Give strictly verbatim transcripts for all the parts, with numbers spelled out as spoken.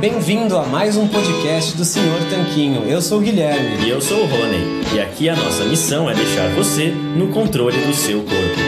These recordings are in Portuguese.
Bem-vindo a mais um podcast do senhor Tanquinho. Eu sou o Guilherme. E eu sou o Rony. E aqui a nossa missão é deixar você no controle do seu corpo.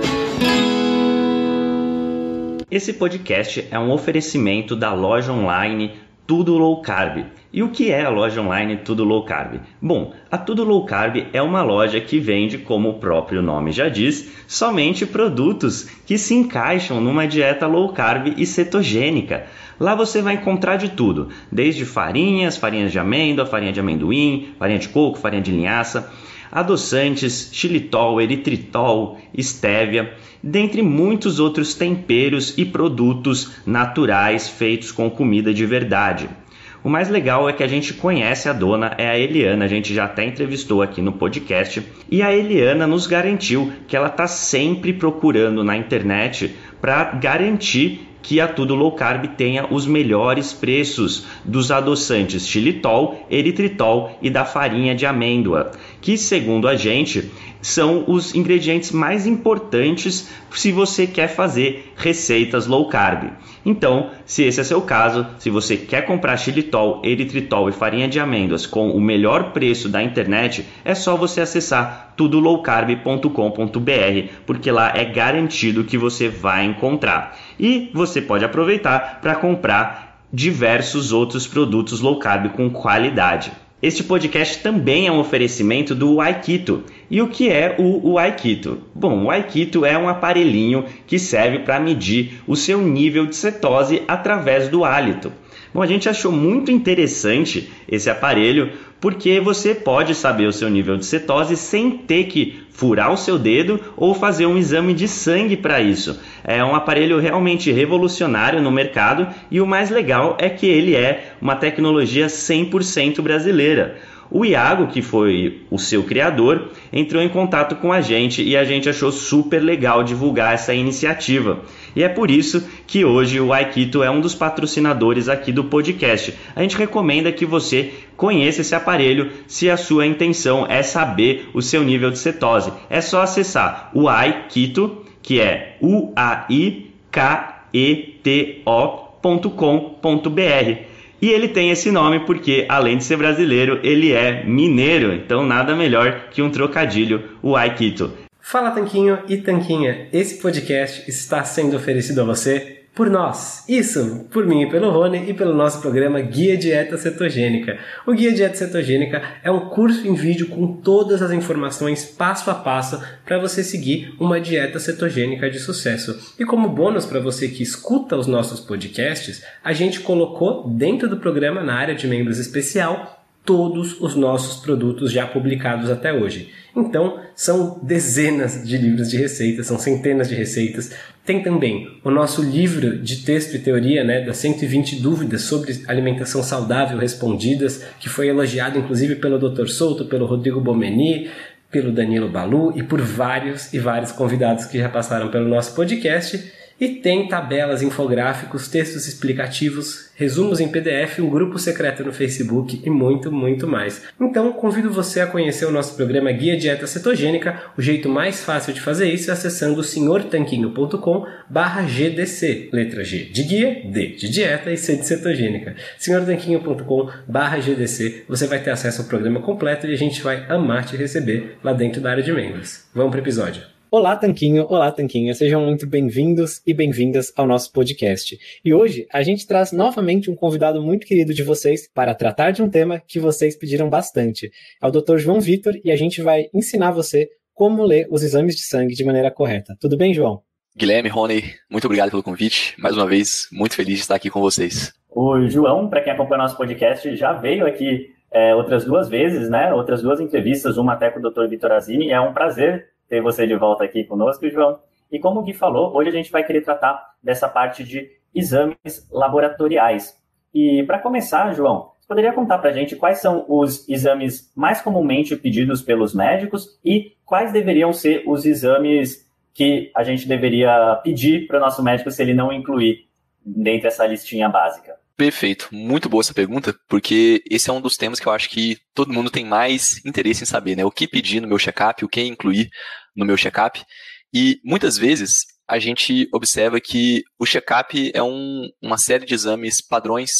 Esse podcast é um oferecimento da loja online Tudo Low Carb. E o que é a loja online Tudo Low Carb? Bom, a Tudo Low Carb é uma loja que vende, como o próprio nome já diz, somente produtos que se encaixam numa dieta low carb e cetogênica. Lá você vai encontrar de tudo, desde farinhas, farinhas de amêndoa, farinha de amendoim, farinha de coco, farinha de linhaça, adoçantes, xilitol, eritritol, estévia, dentre muitos outros temperos e produtos naturais feitos com comida de verdade. O mais legal é que a gente conhece a dona, é a Eliana, a gente já até entrevistou aqui no podcast, e a Eliana nos garantiu que ela está sempre procurando na internet para garantir que a Tudo Low Carb tenha os melhores preços dos adoçantes xilitol, eritritol e da farinha de amêndoa, que, segundo a gente, são os ingredientes mais importantes se você quer fazer receitas low carb. Então, se esse é seu caso, se você quer comprar xilitol, eritritol e farinha de amêndoas com o melhor preço da internet, é só você acessar tudo low carb ponto com ponto b r, porque lá é garantido que você vai encontrar. E você pode aproveitar para comprar diversos outros produtos low carb com qualidade. Este podcast também é um oferecimento do Aikito. E o que é o, o Aikito? Bom, o Aikito é um aparelhinho que serve para medir o seu nível de cetose através do hálito. Bom, a gente achou muito interessante esse aparelho porque você pode saber o seu nível de cetose sem ter que furar o seu dedo ou fazer um exame de sangue para isso. É um aparelho realmente revolucionário no mercado e o mais legal é que ele é uma tecnologia cem por cento brasileira. O Iago, que foi o seu criador, entrou em contato com a gente e a gente achou super legal divulgar essa iniciativa. E é por isso que hoje o Aikito é um dos patrocinadores aqui do podcast. A gente recomenda que você conheça esse aparelho se a sua intenção é saber o seu nível de cetose. É só acessar o Aikito, que é u a i k e t o ponto com ponto b r. E ele tem esse nome porque, além de ser brasileiro, ele é mineiro. Então, nada melhor que um trocadilho, o Aikito. Fala, Tanquinho e Tanquinha. Esse podcast está sendo oferecido a você por nós. Isso, por mim e pelo Rony e pelo nosso programa Guia Dieta Cetogênica. O Guia Dieta Cetogênica é um curso em vídeo com todas as informações passo a passo para você seguir uma dieta cetogênica de sucesso. E como bônus para você que escuta os nossos podcasts, a gente colocou dentro do programa, na área de membros especial, todos os nossos produtos já publicados até hoje. Então, são dezenas de livros de receitas, são centenas de receitas. Tem também o nosso livro de texto e teoria, né, das cento e vinte dúvidas sobre alimentação saudável respondidas, que foi elogiado inclusive pelo doutor Souto, pelo Rodrigo Bomeni, pelo Danilo Balu e por vários e vários convidados que já passaram pelo nosso podcast. E tem tabelas, infográficos, textos explicativos, resumos em P D F, um grupo secreto no Facebook e muito, muito mais. Então, convido você a conhecer o nosso programa Guia Dieta Cetogênica. O jeito mais fácil de fazer isso é acessando senhor tanquinho ponto com barra G D C. Letra G de guia, D de dieta e C de cetogênica. senhor tanquinho ponto com barra G D C. Você vai ter acesso ao programa completo e a gente vai amar te receber lá dentro da área de membros. Vamos para o episódio. Olá, Tanquinho! Olá, Tanquinha! Sejam muito bem-vindos e bem-vindas ao nosso podcast. E hoje a gente traz novamente um convidado muito querido de vocês para tratar de um tema que vocês pediram bastante. É o doutor João Vitor e a gente vai ensinar você como ler os exames de sangue de maneira correta. Tudo bem, João? Guilherme, Rony, muito obrigado pelo convite. Mais uma vez, muito feliz de estar aqui com vocês. O João, para quem acompanha o nosso podcast, já veio aqui é, outras duas vezes, né? Outras duas entrevistas, uma até com o doutor Vitor Azimi. É um prazer ter você de volta aqui conosco, João. E como o Gui falou, hoje a gente vai querer tratar dessa parte de exames laboratoriais. E para começar, João, você poderia contar para a gente quais são os exames mais comumente pedidos pelos médicos e quais deveriam ser os exames que a gente deveria pedir para o nosso médico se ele não incluir dentro dessa listinha básica? Perfeito, muito boa essa pergunta, porque esse é um dos temas que eu acho que todo mundo tem mais interesse em saber, né? O que pedir no meu check-up, o que incluir no meu check-up. E muitas vezes a gente observa que o check-up é um, uma série de exames padrões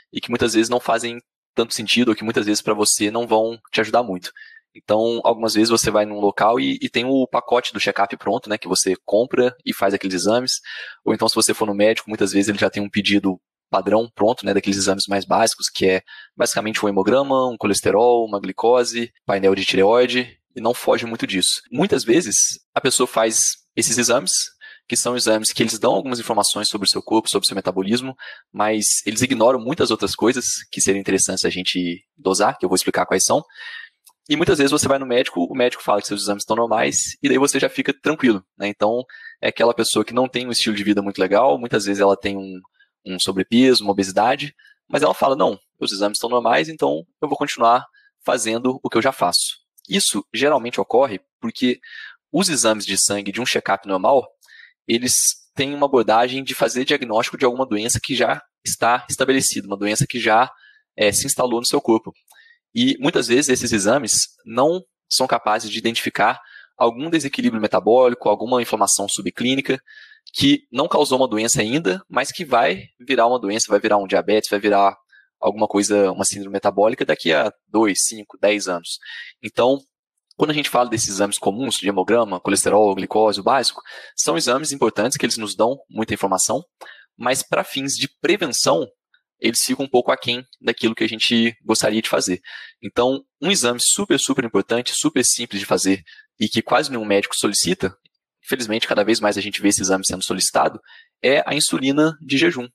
e que muitas vezes não fazem tanto sentido, ou que muitas vezes para você não vão te ajudar muito. Então, algumas vezes você vai num local e, e tem o pacote do check-up pronto, né, que você compra e faz aqueles exames. Ou então, se você for no médico, muitas vezes ele já tem um pedido padrão pronto, né, daqueles exames mais básicos, que é basicamente um hemograma, um colesterol, uma glicose, painel de tireoide, e não foge muito disso. Muitas vezes, a pessoa faz esses exames, que são exames que eles dão algumas informações sobre o seu corpo, sobre o seu metabolismo, mas eles ignoram muitas outras coisas que seriam interessantes a gente dosar, que eu vou explicar quais são. E muitas vezes você vai no médico, o médico fala que seus exames estão normais, e daí você já fica tranquilo, né? Então, é aquela pessoa que não tem um estilo de vida muito legal, muitas vezes ela tem um, um sobrepeso, uma obesidade, mas ela fala, não, os exames estão normais, então eu vou continuar fazendo o que eu já faço. Isso geralmente ocorre porque os exames de sangue de um check-up normal, eles têm uma abordagem de fazer diagnóstico de alguma doença que já está estabelecida, uma doença que já é, se instalou no seu corpo. E muitas vezes esses exames não são capazes de identificar algum desequilíbrio metabólico, alguma inflamação subclínica que não causou uma doença ainda, mas que vai virar uma doença, vai virar um diabetes, vai virar alguma coisa, uma síndrome metabólica daqui a dois, cinco, dez anos. Então, quando a gente fala desses exames comuns, de hemograma, colesterol, glicose, o básico, são exames importantes que eles nos dão muita informação, mas para fins de prevenção, eles ficam um pouco aquém daquilo que a gente gostaria de fazer. Então, um exame super, super importante, super simples de fazer e que quase nenhum médico solicita, infelizmente cada vez mais a gente vê esse exame sendo solicitado, é a insulina de jejum.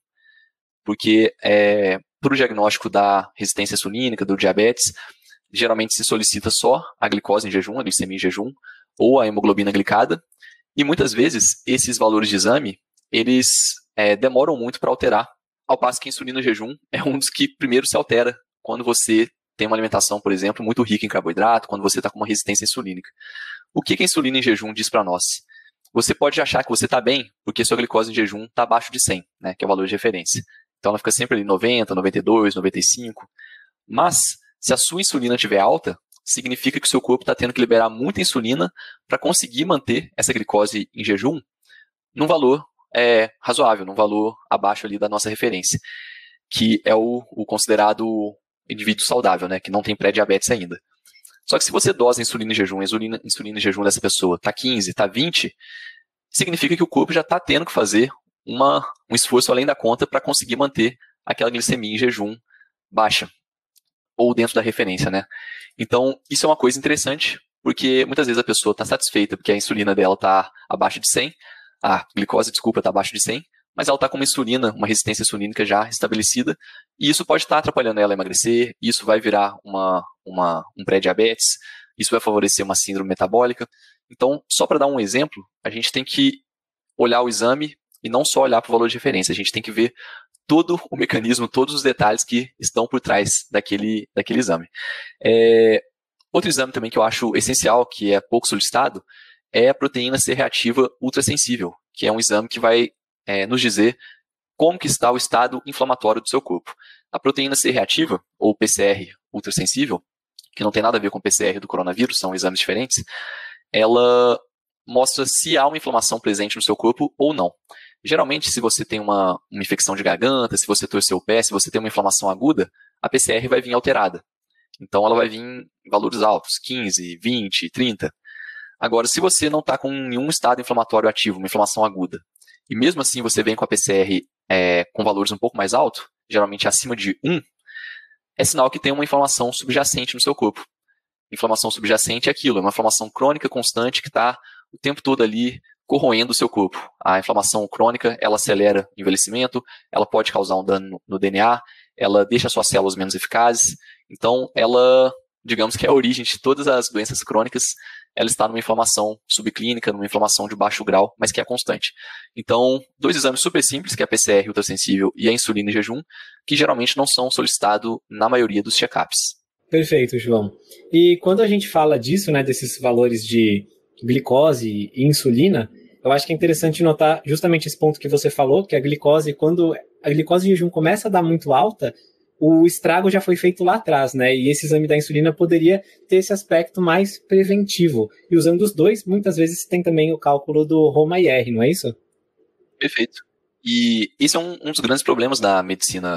Porque é, para o diagnóstico da resistência insulínica, do diabetes, geralmente se solicita só a glicose em jejum, a glicemia em jejum, ou a hemoglobina glicada, e muitas vezes esses valores de exame, eles é, demoram muito para alterar. Ao passo que a insulina em jejum é um dos que primeiro se altera quando você tem uma alimentação, por exemplo, muito rica em carboidrato, quando você está com uma resistência insulínica. O que a insulina em jejum diz para nós? Você pode achar que você está bem porque sua glicose em jejum está abaixo de cem, né, que é o valor de referência. Então ela fica sempre ali noventa, noventa e dois, noventa e cinco. Mas se a sua insulina estiver alta, significa que o seu corpo está tendo que liberar muita insulina para conseguir manter essa glicose em jejum num valor é, razoável, num valor abaixo ali da nossa referência, que é o, o considerado indivíduo saudável, né, que não tem pré-diabetes ainda. Só que se você dosa a insulina em jejum, a insulina, insulina em jejum dessa pessoa está quinze, está vinte, significa que o corpo já está tendo que fazer uma, um esforço além da conta para conseguir manter aquela glicemia em jejum baixa, ou dentro da referência, né? Então, isso é uma coisa interessante, porque muitas vezes a pessoa está satisfeita porque a insulina dela está abaixo de cem, a glicose, desculpa, está abaixo de cem, mas ela está com uma insulina, uma resistência insulínica já estabelecida, e isso pode estar tá atrapalhando ela a emagrecer, isso vai virar uma, uma, um pré-diabetes, isso vai favorecer uma síndrome metabólica. Então, só para dar um exemplo, a gente tem que olhar o exame e não só olhar para o valor de referência, a gente tem que ver todo o mecanismo, todos os detalhes que estão por trás daquele, daquele exame. É, outro exame também que eu acho essencial, que é pouco solicitado, é a proteína C reativa ultrassensível, que é um exame que vai é, nos dizer como que está o estado inflamatório do seu corpo. A proteína C reativa, ou P C R ultrassensível, que não tem nada a ver com o P C R do coronavírus, são exames diferentes, ela mostra se há uma inflamação presente no seu corpo ou não. Geralmente, se você tem uma, uma infecção de garganta, se você torceu o pé, se você tem uma inflamação aguda, a P C R vai vir alterada. Então, ela vai vir em valores altos, quinze, vinte, trinta. Agora, se você não está com nenhum estado inflamatório ativo, uma inflamação aguda, e mesmo assim você vem com a P C R é, com valores um pouco mais altos, geralmente acima de um, é sinal que tem uma inflamação subjacente no seu corpo. Inflamação subjacente é aquilo, é uma inflamação crônica constante que está o tempo todo ali corroendo o seu corpo. A inflamação crônica, ela acelera o envelhecimento, ela pode causar um dano no D N A, ela deixa as suas células menos eficazes. Então, ela, digamos que é a origem de todas as doenças crônicas, ela está numa inflamação subclínica, numa inflamação de baixo grau, mas que é constante. Então, dois exames super simples, que é a P C R ultrassensível e a insulina em jejum, que geralmente não são solicitados na maioria dos check-ups. Perfeito, João. E quando a gente fala disso, né, desses valores de glicose e insulina, eu acho que é interessante notar justamente esse ponto que você falou, que a glicose, quando a glicose em jejum começa a dar muito alta, o estrago já foi feito lá atrás, né? E esse exame da insulina poderia ter esse aspecto mais preventivo. E usando os dois, muitas vezes tem também o cálculo do Roma-I R, não é isso? Perfeito. E esse é um, um dos grandes problemas da medicina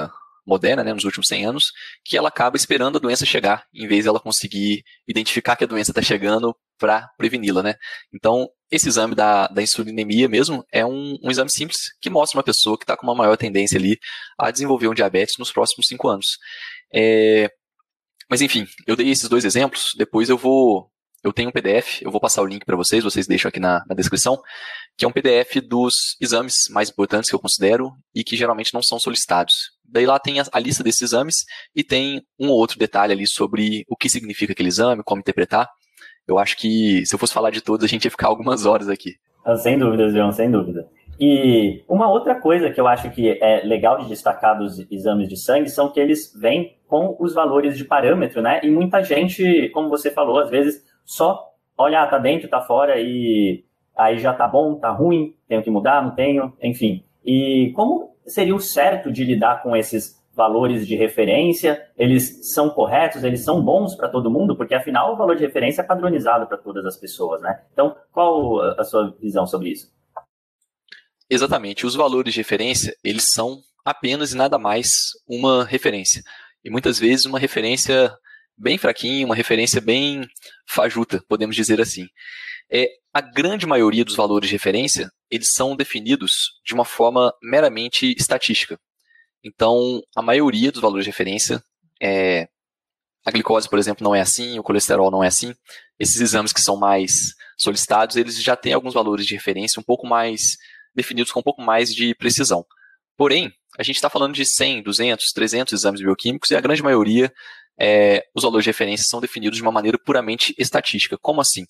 moderna, né, nos últimos cem anos, que ela acaba esperando a doença chegar, em vez de ela conseguir identificar que a doença está chegando para preveni-la, né? Então, esse exame da, da insulinemia mesmo é um, um exame simples que mostra uma pessoa que está com uma maior tendência ali a desenvolver um diabetes nos próximos cinco anos. É, mas enfim, eu dei esses dois exemplos, depois eu vou... Eu tenho um P D F, eu vou passar o link para vocês, vocês deixam aqui na, na descrição, que é um P D F dos exames mais importantes que eu considero e que geralmente não são solicitados. Daí lá tem a, a lista desses exames e tem um ou outro detalhe ali sobre o que significa aquele exame, como interpretar. Eu acho que se eu fosse falar de todos, a gente ia ficar algumas horas aqui. Sem dúvida, João, sem dúvida. E uma outra coisa que eu acho que é legal de destacar dos exames de sangue são que eles vêm com os valores de parâmetro, né? E muita gente, como você falou, às vezes só olha, ah, tá dentro, tá fora e aí já tá bom, tá ruim, tenho que mudar, não tenho, enfim. E como seria o certo de lidar com esses valores de referência? Eles são corretos, eles são bons para todo mundo? Porque afinal o valor de referência é padronizado para todas as pessoas, né? Então, qual a sua visão sobre isso? Exatamente, os valores de referência, eles são apenas e nada mais uma referência. E muitas vezes uma referência bem fraquinha, uma referência bem fajuta, podemos dizer assim. É, a grande maioria dos valores de referência, eles são definidos de uma forma meramente estatística. Então, a maioria dos valores de referência, é, a glicose, por exemplo, não é assim, o colesterol não é assim. Esses exames que são mais solicitados, eles já têm alguns valores de referência um pouco mais definidos com um pouco mais de precisão. Porém, a gente está falando de cem, duzentos, trezentos exames bioquímicos e a grande maioria, é, os valores de referência são definidos de uma maneira puramente estatística. Como assim?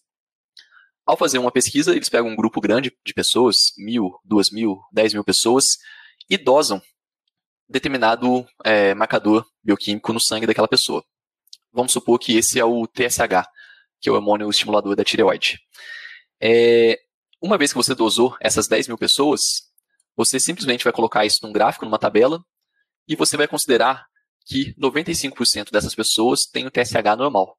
Ao fazer uma pesquisa, eles pegam um grupo grande de pessoas, mil, duas mil, dez mil pessoas, e dosam determinado é, marcador bioquímico no sangue daquela pessoa. Vamos supor que esse é o T S H, que é o hormônio estimulador da tireoide. É, uma vez que você dosou essas dez mil pessoas, você simplesmente vai colocar isso num gráfico, numa tabela, e você vai considerar que noventa e cinco por cento dessas pessoas têm o T S H normal.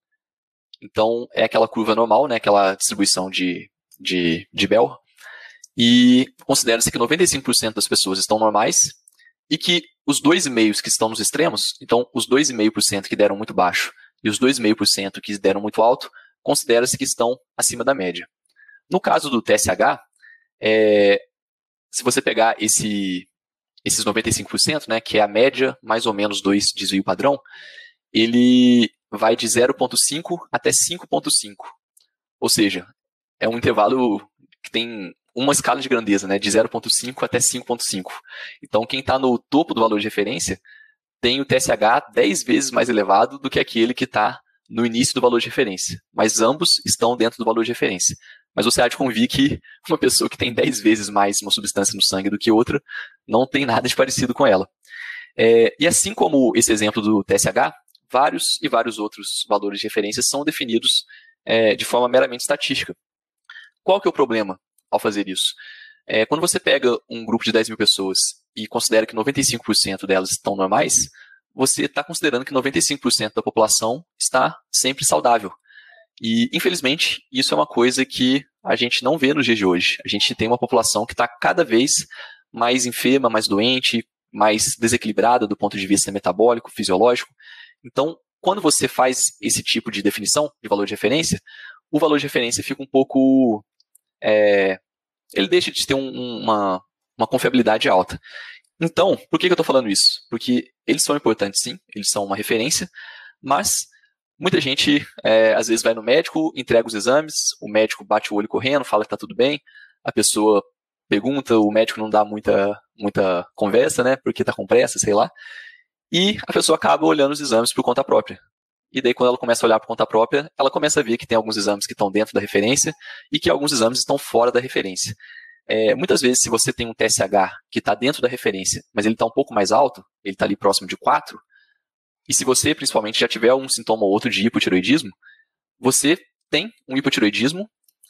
Então, é aquela curva normal, né, aquela distribuição de, de, de Bell, e considera-se que noventa e cinco por cento das pessoas estão normais, e que os dois vírgula cinco por cento que estão nos extremos, então os dois vírgula cinco por cento que deram muito baixo e os dois vírgula cinco por cento que deram muito alto, considera-se que estão acima da média. No caso do T S H, é, se você pegar esse, esses noventa e cinco por cento, né, que é a média, mais ou menos dois desvio padrão, ele vai de zero vírgula cinco até cinco vírgula cinco. Ou seja, é um intervalo que tem uma escala de grandeza, né, de zero vírgula cinco até cinco vírgula cinco. Então, quem está no topo do valor de referência tem o T S H dez vezes mais elevado do que aquele que está no início do valor de referência. Mas ambos estão dentro do valor de referência. Mas você há de convir que uma pessoa que tem dez vezes mais uma substância no sangue do que outra não tem nada de parecido com ela. É, e assim como esse exemplo do T S H, vários e vários outros valores de referência são definidos é, de forma meramente estatística. Qual que é o problema ao fazer isso? É, quando você pega um grupo de dez mil pessoas e considera que noventa e cinco por cento delas estão normais, você está considerando que noventa e cinco por cento da população está sempre saudável. E, infelizmente, isso é uma coisa que a gente não vê nos dias de hoje. A gente tem uma população que está cada vez mais enferma, mais doente, mais desequilibrada do ponto de vista metabólico, fisiológico. Então, quando você faz esse tipo de definição de valor de referência, o valor de referência fica um pouco... É, ele deixa de ter um, uma, uma confiabilidade alta. Então, por que, que eu estou falando isso? Porque eles são importantes, sim, eles são uma referência, mas muita gente, é, às vezes, vai no médico, entrega os exames, o médico bate o olho correndo, fala que está tudo bem, a pessoa pergunta, o médico não dá muita, muita conversa, né, porque está com pressa, sei lá, e a pessoa acaba olhando os exames por conta própria. E daí, quando ela começa a olhar por conta própria, ela começa a ver que tem alguns exames que estão dentro da referência e que alguns exames estão fora da referência. É, muitas vezes, se você tem um T S H que está dentro da referência, mas ele está um pouco mais alto, ele está ali próximo de quatro, e se você, principalmente, já tiver um sintoma ou outro de hipotireoidismo, você tem um hipotireoidismo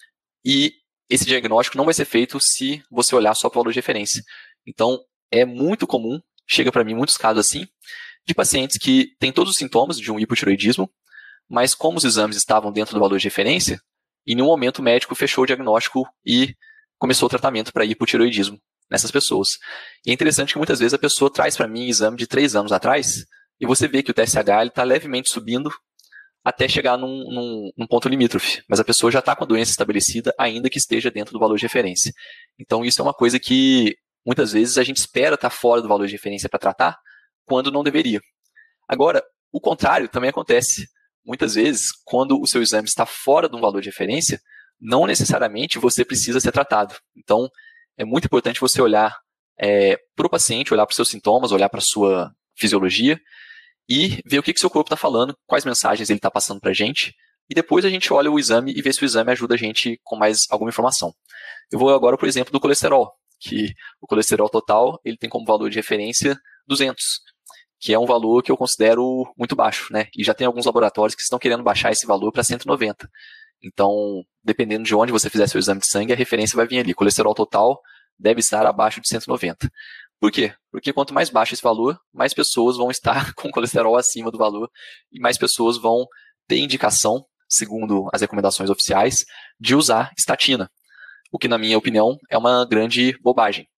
e esse diagnóstico não vai ser feito se você olhar só para o valor de referência. Então, é muito comum, chega para mim muitos casos assim, de pacientes que têm todos os sintomas de um hipotireoidismo, mas como os exames estavam dentro do valor de referência, em nenhum momento o médico fechou o diagnóstico e começou o tratamento para hipotireoidismo. nessas pessoas. E é interessante que muitas vezes a pessoa traz para mim exame de três anos atrás e você vê que o T S H está levemente subindo até chegar num, num, num ponto limítrofe, mas a pessoa já está com a doença estabelecida, ainda que esteja dentro do valor de referência. Então isso é uma coisa que muitas vezes a gente espera estar fora do valor de referência para tratar, quando não deveria. Agora, o contrário também acontece. Muitas vezes, quando o seu exame está fora de um valor de referência, não necessariamente você precisa ser tratado. Então, é muito importante você olhar é, para o paciente, olhar para os seus sintomas, olhar para a sua fisiologia e ver o que o seu corpo está falando, quais mensagens ele está passando para a gente, e depois a gente olha o exame e vê se o exame ajuda a gente com mais alguma informação. Eu vou agora, por exemplo, do colesterol, que o colesterol total ele tem como valor de referência duzentos, que é um valor que eu considero muito baixo, né? E já tem alguns laboratórios que estão querendo baixar esse valor para cento e noventa. Então, dependendo de onde você fizer seu exame de sangue, a referência vai vir ali. Colesterol total deve estar abaixo de cento e noventa. Por quê? Porque quanto mais baixo esse valor, mais pessoas vão estar com colesterol acima do valor e mais pessoas vão ter indicação, segundo as recomendações oficiais, de usar estatina. O que, na minha opinião, é uma grande bobagem.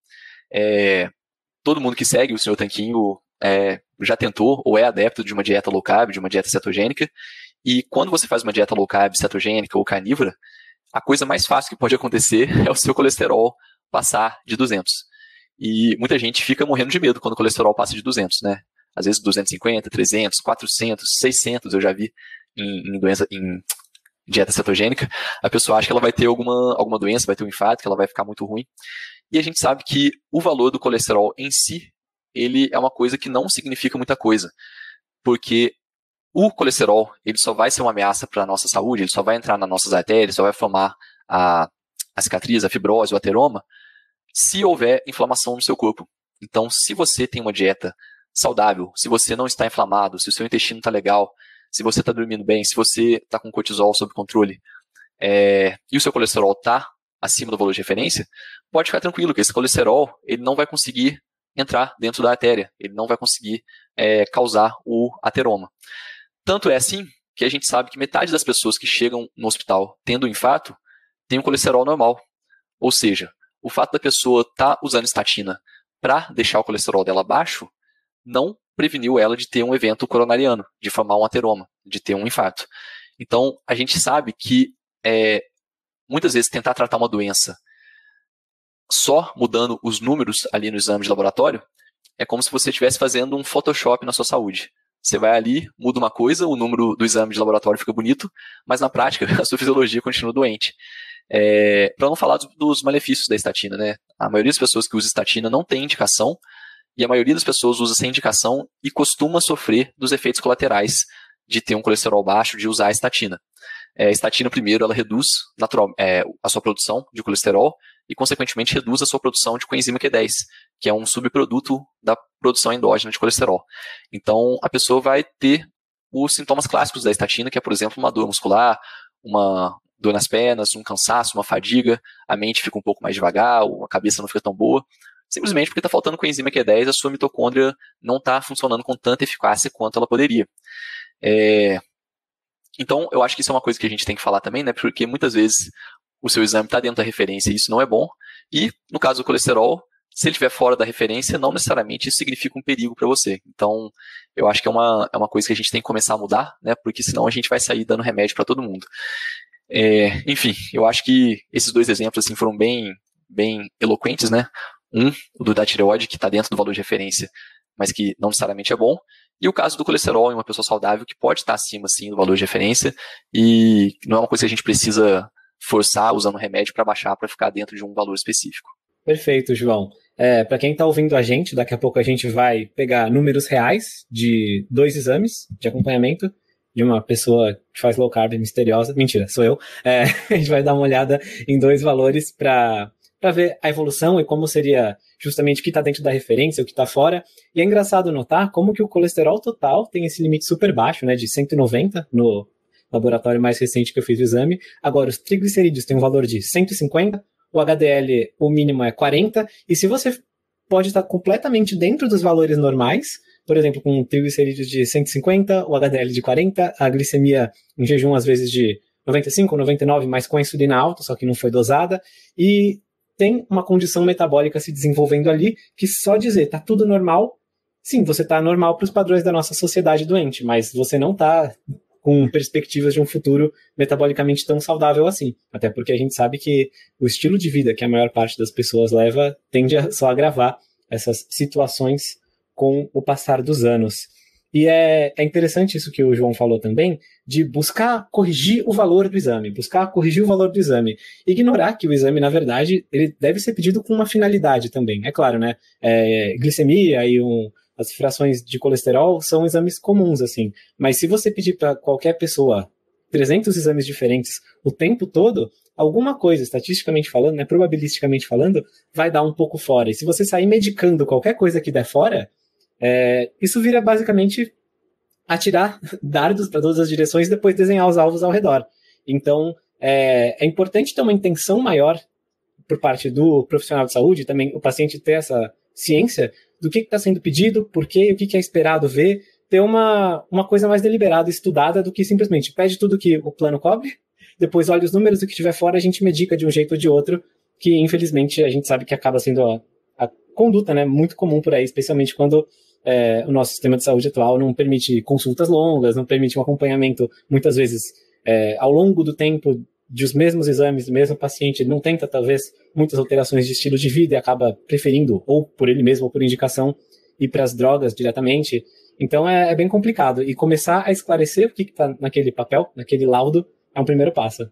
É, todo mundo que segue o senhor Tanquinho é, já tentou ou é adepto de uma dieta low carb, de uma dieta cetogênica, e quando você faz uma dieta low carb, cetogênica ou carnívora, a coisa mais fácil que pode acontecer é o seu colesterol passar de duzentos. E muita gente fica morrendo de medo quando o colesterol passa de duzentos, né? Às vezes duzentos e cinquenta, trezentos, quatrocentos, seiscentos, eu já vi em, em, doença, em dieta cetogênica. A pessoa acha que ela vai ter alguma, alguma doença, vai ter um infarto, que ela vai ficar muito ruim. E a gente sabe que o valor do colesterol em si, ele é uma coisa que não significa muita coisa. Porque o colesterol, ele só vai ser uma ameaça para a nossa saúde, ele só vai entrar nas nossas artérias, só vai formar a, a cicatriz, a fibrose, o ateroma, se houver inflamação no seu corpo. Então, se você tem uma dieta saudável, se você não está inflamado, se o seu intestino está legal, se você está dormindo bem, se você está com cortisol sob controle, é, e o seu colesterol está acima do valor de referência, pode ficar tranquilo que esse colesterol ele não vai conseguir entrar dentro da artéria, ele não vai conseguir é, causar o ateroma. Tanto é assim que a gente sabe que metade das pessoas que chegam no hospital tendo um infarto tem um colesterol normal. Ou seja, o fato da pessoa estar tá usando estatina para deixar o colesterol dela baixo não preveniu ela de ter um evento coronariano, de formar um ateroma, de ter um infarto. Então, a gente sabe que é, muitas vezes tentar tratar uma doença só mudando os números ali no exame de laboratório é como se você estivesse fazendo um Photoshop na sua saúde. Você vai ali, muda uma coisa, o número do exame de laboratório fica bonito, mas na prática a sua fisiologia continua doente. É, para não falar dos, dos malefícios da estatina, né? A maioria das pessoas que usa estatina não tem indicação, e a maioria das pessoas usa sem indicação e costuma sofrer dos efeitos colaterais de ter um colesterol baixo, de usar a estatina. É, a estatina, primeiro, ela reduz natural, é, a sua produção de colesterol e, consequentemente, reduz a sua produção de coenzima Q dez, que é um subproduto da produção endógena de colesterol. Então, a pessoa vai ter os sintomas clássicos da estatina, que é, por exemplo, uma dor muscular, uma dor nas pernas, um cansaço, uma fadiga, a mente fica um pouco mais devagar, a cabeça não fica tão boa, simplesmente porque está faltando coenzima Q dez, a sua mitocôndria não está funcionando com tanta eficácia quanto ela poderia. É... Então, eu acho que isso é uma coisa que a gente tem que falar também, né? Porque muitas vezes o seu exame está dentro da referência e isso não é bom. E, no caso do colesterol, se ele estiver fora da referência, não necessariamente isso significa um perigo para você. Então, eu acho que é uma, é uma coisa que a gente tem que começar a mudar, né? Porque senão a gente vai sair dando remédio para todo mundo. É, enfim, eu acho que esses dois exemplos assim, foram bem, bem eloquentes, né? Um, o do da tireoide, que está dentro do valor de referência, mas que não necessariamente é bom. E o caso do colesterol em uma pessoa saudável, que pode estar acima, sim, do valor de referência, e não é uma coisa que a gente precisa forçar usando remédio para baixar, para ficar dentro de um valor específico. Perfeito, João. É, para quem está ouvindo a gente, daqui a pouco a gente vai pegar números reais de dois exames de acompanhamento de uma pessoa que faz low carb misteriosa. Mentira, sou eu. É, a gente vai dar uma olhada em dois valores para para ver a evolução e como seria justamente o que está dentro da referência, o que está fora. E é engraçado notar como que o colesterol total tem esse limite super baixo, né, de cento e noventa no laboratório mais recente que eu fiz o exame. Agora, os triglicerídeos têm um valor de cento e cinquenta, o H D L, o mínimo é quarenta, e se você pode estar completamente dentro dos valores normais, por exemplo, com triglicerídeos de cento e cinquenta, o H D L de quarenta, a glicemia em jejum às vezes de noventa e cinco, noventa e nove, mas com a insulina alta, só que não foi dosada, e tem uma condição metabólica se desenvolvendo ali, que só dizer, tá tudo normal, sim, você tá normal para os padrões da nossa sociedade doente, mas você não tá com perspectivas de um futuro metabolicamente tão saudável assim. Até porque a gente sabe que o estilo de vida que a maior parte das pessoas leva tende a só agravar essas situações com o passar dos anos. E é, é interessante isso que o João falou também, de buscar corrigir o valor do exame, buscar corrigir o valor do exame. Ignorar que o exame, na verdade, ele deve ser pedido com uma finalidade também. É claro, né? É, glicemia e um, as frações de colesterol são exames comuns, assim. Mas se você pedir para qualquer pessoa trezentos exames diferentes o tempo todo, alguma coisa, estatisticamente falando, né, probabilisticamente falando, vai dar um pouco fora. E se você sair medicando qualquer coisa que der fora, É, isso vira basicamente atirar dardos para todas as direções e depois desenhar os alvos ao redor. Então, é, é importante ter uma intenção maior por parte do profissional de saúde, também o paciente ter essa ciência do que está sendo pedido, por quê, o que, que é esperado ver, ter uma, uma coisa mais deliberada, estudada, do que simplesmente pede tudo que o plano cobre, depois olha os números, o que tiver fora a gente medica de um jeito ou de outro, que infelizmente a gente sabe que acaba sendo a, a conduta, né, muito comum por aí, especialmente quando É, o nosso sistema de saúde atual não permite consultas longas, não permite um acompanhamento, muitas vezes, é, ao longo do tempo, dos mesmos exames, do mesmo paciente. Ele não tenta, talvez, muitas alterações de estilo de vida e acaba preferindo, ou por ele mesmo, ou por indicação, ir para as drogas diretamente. Então é, é bem complicado. E começar a esclarecer o que está naquele papel, naquele laudo, é um primeiro passo.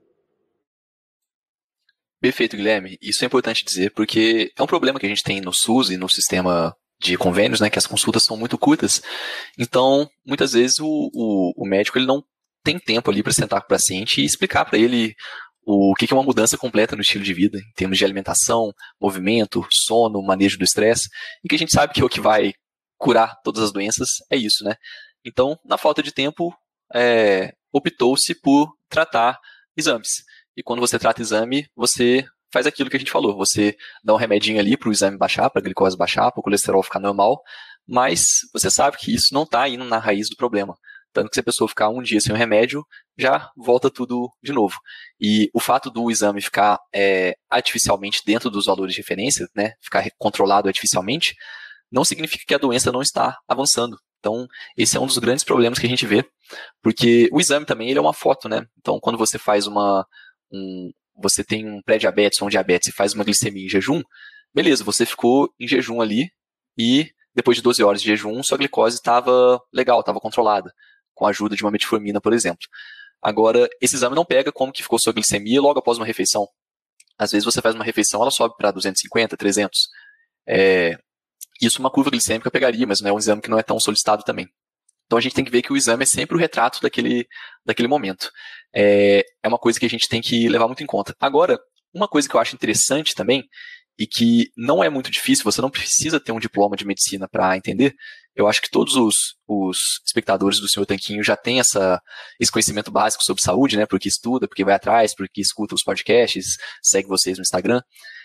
Perfeito, Guilherme. Isso é importante dizer, porque é um problema que a gente tem no SUS e no sistema de convênios, né, que as consultas são muito curtas. Então, muitas vezes o, o, o médico ele não tem tempo ali para sentar com o paciente e explicar para ele o que é uma mudança completa no estilo de vida, em termos de alimentação, movimento, sono, manejo do estresse, e que a gente sabe que o que vai curar todas as doenças é isso, né? Então, na falta de tempo, é, optou-se por tratar exames. E quando você trata exame, você faz aquilo que a gente falou, você dá um remedinho ali para o exame baixar, para a glicose baixar, para o colesterol ficar normal, mas você sabe que isso não está indo na raiz do problema. Tanto que se a pessoa ficar um dia sem o remédio, já volta tudo de novo. E o fato do exame ficar é, artificialmente dentro dos valores de referência, né, ficar controlado artificialmente, não significa que a doença não está avançando. Então, esse é um dos grandes problemas que a gente vê, porque o exame também ele é uma foto, né? Então, quando você faz uma... Um, você tem um pré-diabetes ou um diabetes e faz uma glicemia em jejum, beleza, você ficou em jejum ali e depois de doze horas de jejum, sua glicose estava legal, estava controlada, com a ajuda de uma metformina, por exemplo. Agora, esse exame não pega como que ficou sua glicemia logo após uma refeição. Às vezes você faz uma refeição, ela sobe para duzentos e cinquenta, trezentos. É, isso uma curva glicêmica pegaria, mas não é um exame que não é tão solicitado também. Então a gente tem que ver que o exame é sempre o retrato daquele, daquele momento. É, é uma coisa que a gente tem que levar muito em conta. Agora, uma coisa que eu acho interessante também, e que não é muito difícil, você não precisa ter um diploma de medicina para entender, eu acho que todos os, os espectadores do senhor Tanquinho já têm essa, esse conhecimento básico sobre saúde, né? Porque estuda, porque vai atrás, porque escuta os podcasts, segue vocês no Instagram.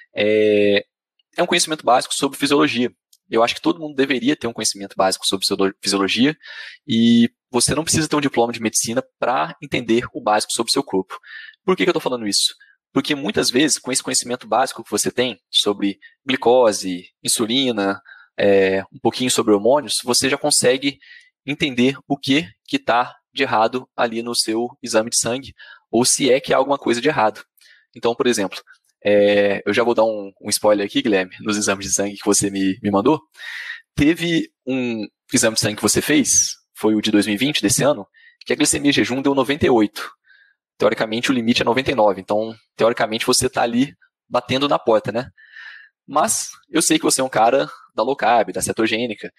É, é um conhecimento básico sobre fisiologia. Eu acho que todo mundo deveria ter um conhecimento básico sobre fisiologia e você não precisa ter um diploma de medicina para entender o básico sobre o seu corpo. Por que, que eu estou falando isso? Porque muitas vezes, com esse conhecimento básico que você tem sobre glicose, insulina, é, um pouquinho sobre hormônios, você já consegue entender o que está de errado ali no seu exame de sangue, ou se é que há alguma coisa de errado. Então, por exemplo, É, eu já vou dar um, um spoiler aqui, Guilherme, nos exames de sangue que você me, me mandou. Teve um exame de sangue que você fez, foi o de dois mil e vinte, desse ano, que a glicemia jejum deu noventa e oito. Teoricamente, o limite é noventa e nove. Então, teoricamente, você está ali batendo na porta, né? Mas, eu sei que você é um cara da low carb, da cetogênica,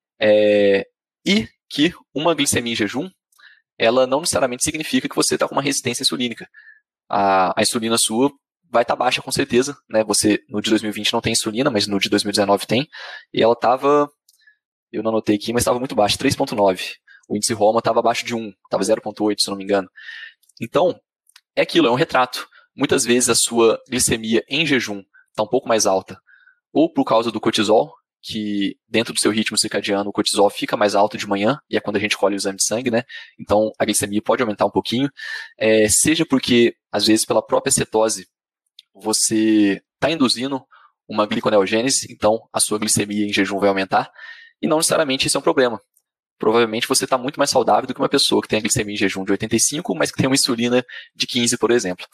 é, e que uma glicemia em jejum, ela não necessariamente significa que você está com uma resistência insulínica. A, a insulina sua vai estar baixa com certeza, né? Você no de dois mil e vinte não tem insulina, mas no de dois mil e dezenove tem. E ela estava, eu não anotei aqui, mas estava muito baixa, três vírgula nove. O índice Roma estava abaixo de um, estava zero vírgula oito, se não me engano. Então, é aquilo, é um retrato. Muitas vezes a sua glicemia em jejum está um pouco mais alta, ou por causa do cortisol, que dentro do seu ritmo circadiano o cortisol fica mais alto de manhã, e é quando a gente colhe o exame de sangue, né? Então a glicemia pode aumentar um pouquinho, é, seja porque, às vezes, pela própria cetose, você está induzindo uma gliconeogênese, então a sua glicemia em jejum vai aumentar, e não necessariamente isso é um problema. Provavelmente você está muito mais saudável do que uma pessoa que tem a glicemia em jejum de oitenta e cinco, mas que tem uma insulina de quinze, por exemplo.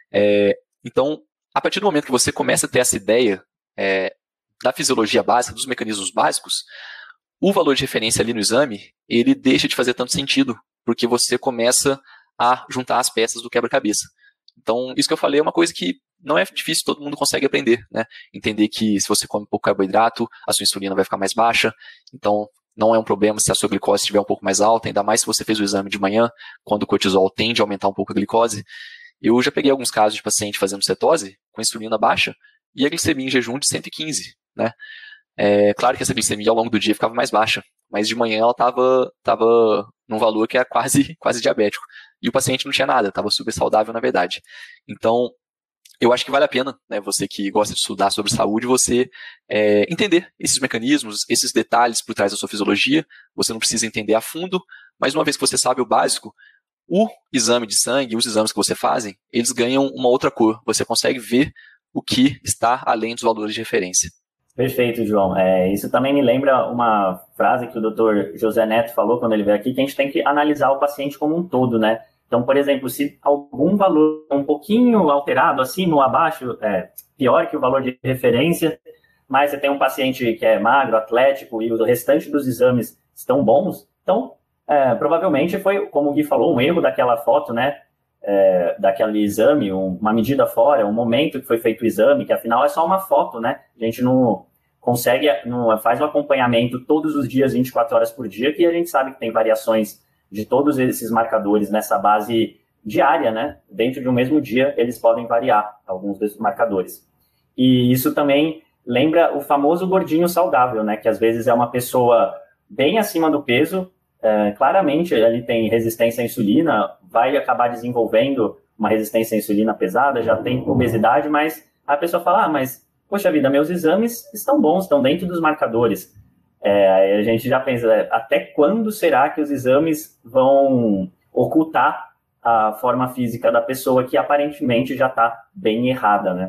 É, então, a partir do momento que você começa a ter essa ideia é, da fisiologia básica, dos mecanismos básicos, o valor de referência ali no exame, ele deixa de fazer tanto sentido, porque você começa a juntar as peças do quebra-cabeça. Então, isso que eu falei é uma coisa que não é difícil, todo mundo consegue aprender, né? Entender que se você come pouco carboidrato, a sua insulina vai ficar mais baixa, então não é um problema se a sua glicose estiver um pouco mais alta, ainda mais se você fez o exame de manhã, quando o cortisol tende a aumentar um pouco a glicose. Eu já peguei alguns casos de paciente fazendo cetose, com insulina baixa, e a glicemia em jejum de cento e quinze, né? É claro que essa glicemia ao longo do dia ficava mais baixa, mas de manhã ela estava tava num valor que era quase, quase diabético. E o paciente não tinha nada, estava super saudável na verdade. Então, eu acho que vale a pena, né, você que gosta de estudar sobre saúde, você é, entender esses mecanismos, esses detalhes por trás da sua fisiologia. Você não precisa entender a fundo, mas uma vez que você sabe o básico, o exame de sangue, os exames que você fazem, eles ganham uma outra cor. Você consegue ver o que está além dos valores de referência. Perfeito, João. É, isso também me lembra uma frase que o doutor José Neto falou quando ele veio aqui, que a gente tem que analisar o paciente como um todo, né? Então, por exemplo, se algum valor um pouquinho alterado, acima ou abaixo, é pior que o valor de referência, mas você tem um paciente que é magro, atlético, e o restante dos exames estão bons, então, é, provavelmente foi, como o Gui falou, um erro daquela foto, né? É, daquele exame, uma medida fora, um momento que foi feito o exame, que afinal é só uma foto, né? A gente não consegue, não faz o acompanhamento todos os dias, vinte e quatro horas por dia, que a gente sabe que tem variações de todos esses marcadores nessa base diária, né? Dentro de um mesmo dia, eles podem variar, alguns desses marcadores. E isso também lembra o famoso gordinho saudável, né? Que às vezes é uma pessoa bem acima do peso, é, claramente ele tem resistência à insulina, vai acabar desenvolvendo uma resistência à insulina pesada, já tem obesidade, mas a pessoa fala, ah, mas, poxa vida, meus exames estão bons, estão dentro dos marcadores. É, aí a gente já pensa, até quando será que os exames vão ocultar a forma física da pessoa que aparentemente já está bem errada, né?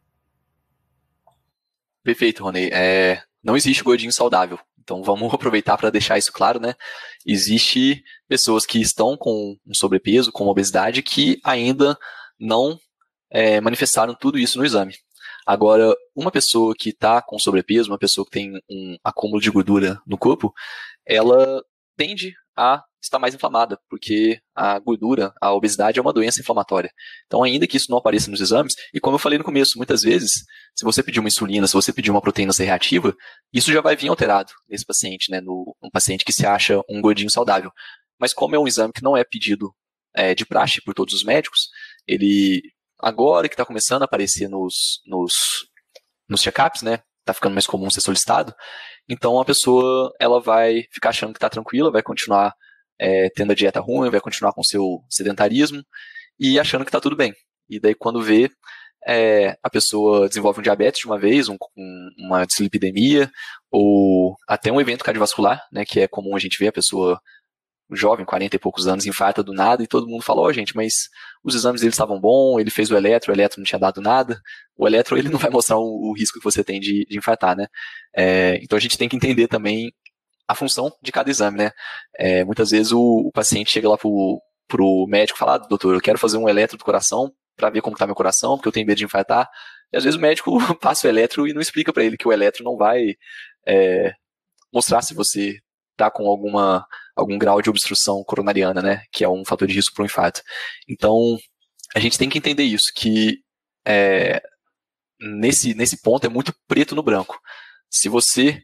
Perfeito, Rony. É, não existe gordinho saudável. Então vamos aproveitar para deixar isso claro, né? Existe pessoas que estão com um sobrepeso, com obesidade, que ainda não é, manifestaram tudo isso no exame. Agora, uma pessoa que está com sobrepeso, uma pessoa que tem um acúmulo de gordura no corpo, ela tende a estar mais inflamada, porque a gordura, a obesidade é uma doença inflamatória. Então, ainda que isso não apareça nos exames, e como eu falei no começo, muitas vezes, se você pedir uma insulina, se você pedir uma proteína C reativa, isso já vai vir alterado nesse paciente, né, no, um paciente que se acha um gordinho saudável. Mas como é um exame que não é pedido é, de praxe por todos os médicos, ele... agora que está começando a aparecer nos, nos, nos check-ups, né? Está ficando mais comum ser solicitado. Então a pessoa ela vai ficar achando que está tranquila, vai continuar é, tendo a dieta ruim, vai continuar com o seu sedentarismo e achando que está tudo bem. E daí quando vê, é, a pessoa desenvolve um diabetes de uma vez, um, um, uma dislipidemia ou até um evento cardiovascular, né? Que é comum a gente ver a pessoa jovem, quarenta e poucos anos, infarta do nada, e todo mundo fala, ó, oh, gente, mas os exames dele estavam bons, ele fez o eletro, o eletro não tinha dado nada. O eletro, ele não vai mostrar o, o risco que você tem de, de infartar, né? É, então a gente tem que entender também a função de cada exame, né? É, muitas vezes o, o paciente chega lá pro, pro médico e fala, ah, doutor, eu quero fazer um eletro do coração para ver como está meu coração, porque eu tenho medo de infartar. E às vezes o médico passa o eletro e não explica para ele que o eletro não vai é, mostrar se você tá com alguma, algum grau de obstrução coronariana, né, que é um fator de risco para um infarto. Então, a gente tem que entender isso, que é, nesse, nesse ponto é muito preto no branco. Se você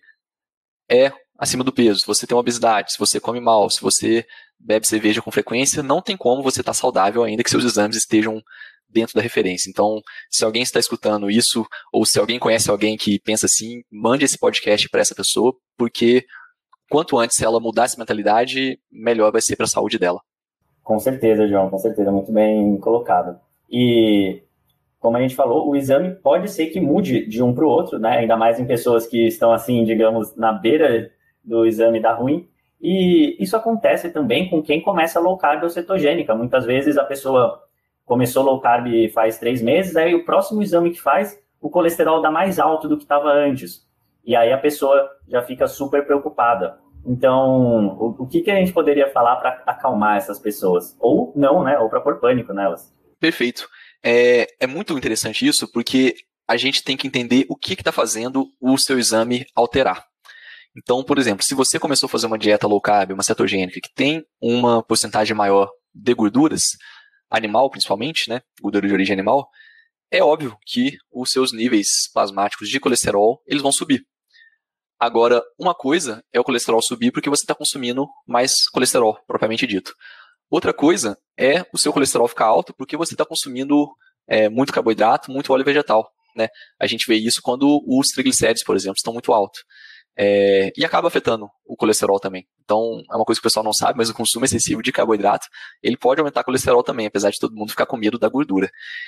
é acima do peso, se você tem uma obesidade, se você come mal, se você bebe cerveja com frequência, não tem como você estar saudável ainda que seus exames estejam dentro da referência. Então, se alguém está escutando isso, ou se alguém conhece alguém que pensa assim, mande esse podcast para essa pessoa, porque quanto antes ela mudar essa mentalidade, melhor vai ser para a saúde dela. Com certeza, João, com certeza, muito bem colocado. E, como a gente falou, o exame pode ser que mude de um para o outro, né? Ainda mais em pessoas que estão, assim, digamos, na beira do exame dar ruim. E isso acontece também com quem começa low carb ou cetogênica. Muitas vezes a pessoa começou low carb faz três meses, aí o próximo exame que faz, o colesterol dá mais alto do que estava antes. E aí a pessoa já fica super preocupada. Então, o, o que, que a gente poderia falar para acalmar essas pessoas? Ou não, né? Ou para pôr pânico nelas. Perfeito. É, é muito interessante isso, porque a gente tem que entender o que está fazendo o seu exame alterar. Então, por exemplo, se você começou a fazer uma dieta low carb, uma cetogênica, que tem uma porcentagem maior de gorduras, animal principalmente, né, gordura de origem animal, é óbvio que os seus níveis plasmáticos de colesterol, eles vão subir. Agora, uma coisa é o colesterol subir porque você está consumindo mais colesterol, propriamente dito. Outra coisa é o seu colesterol ficar alto porque você está consumindo é, muito carboidrato, muito óleo vegetal, né? A gente vê isso quando os triglicéridos, por exemplo, estão muito altos. É, e acaba afetando o colesterol também. Então, é uma coisa que o pessoal não sabe, mas o consumo excessivo de carboidrato, ele pode aumentar o colesterol também, apesar de todo mundo ficar com medo da gordura.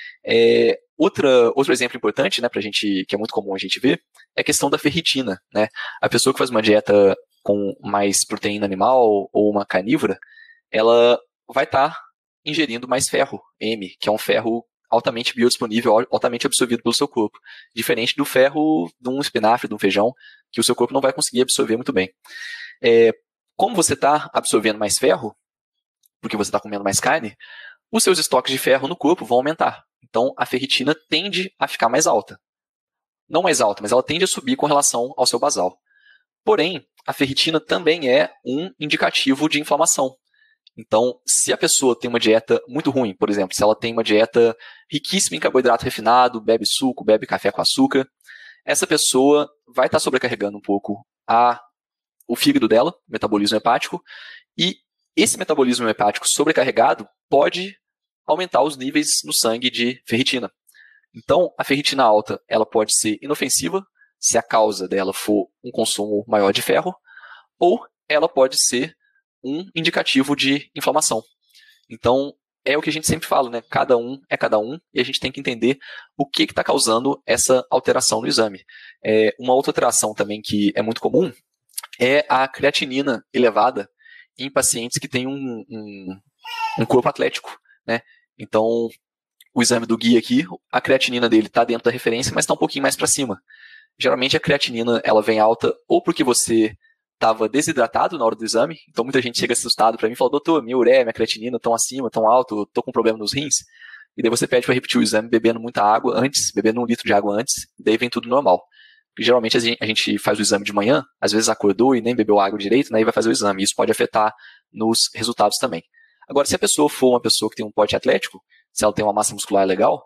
É, outra, outro exemplo importante, né, pra gente, que é muito comum a gente ver, é a questão da ferritina, né? A pessoa que faz uma dieta com mais proteína animal ou uma carnívora, ela vai estar tá ingerindo mais ferro, M, que é um ferro altamente biodisponível, altamente absorvido pelo seu corpo. Diferente do ferro de um espinafre, de um feijão, que o seu corpo não vai conseguir absorver muito bem. É, como você está absorvendo mais ferro, porque você está comendo mais carne, os seus estoques de ferro no corpo vão aumentar. Então, a ferritina tende a ficar mais alta. Não mais alta, mas ela tende a subir com relação ao seu basal. Porém, a ferritina também é um indicativo de inflamação. Então, se a pessoa tem uma dieta muito ruim, por exemplo, se ela tem uma dieta riquíssima em carboidrato refinado, bebe suco, bebe café com açúcar, essa pessoa vai estar sobrecarregando um pouco a, o fígado dela, o metabolismo hepático, e esse metabolismo hepático sobrecarregado pode aumentar os níveis no sangue de ferritina. Então, a ferritina alta ela pode ser inofensiva, se a causa dela for um consumo maior de ferro, ou ela pode ser um indicativo de inflamação. Então, é o que a gente sempre fala, né? Cada um é cada um, e a gente tem que entender o que está causando essa alteração no exame. É, uma outra alteração também que é muito comum é a creatinina elevada em pacientes que têm um, um, um corpo atlético, né? Então, o exame do guia aqui, a creatinina dele está dentro da referência, mas está um pouquinho mais para cima. Geralmente a creatinina ela vem alta ou porque você estava desidratado na hora do exame, então muita gente chega assustado para mim e fala, doutor, minha ureia, minha creatinina estão acima, estão alto, estou com problema nos rins. E daí você pede para repetir o exame bebendo muita água antes, bebendo um litro de água antes, e daí vem tudo normal. Porque geralmente a gente faz o exame de manhã, às vezes acordou e nem bebeu água direito, né, e vai fazer o exame. Isso pode afetar nos resultados também. Agora, se a pessoa for uma pessoa que tem um porte atlético, se ela tem uma massa muscular legal,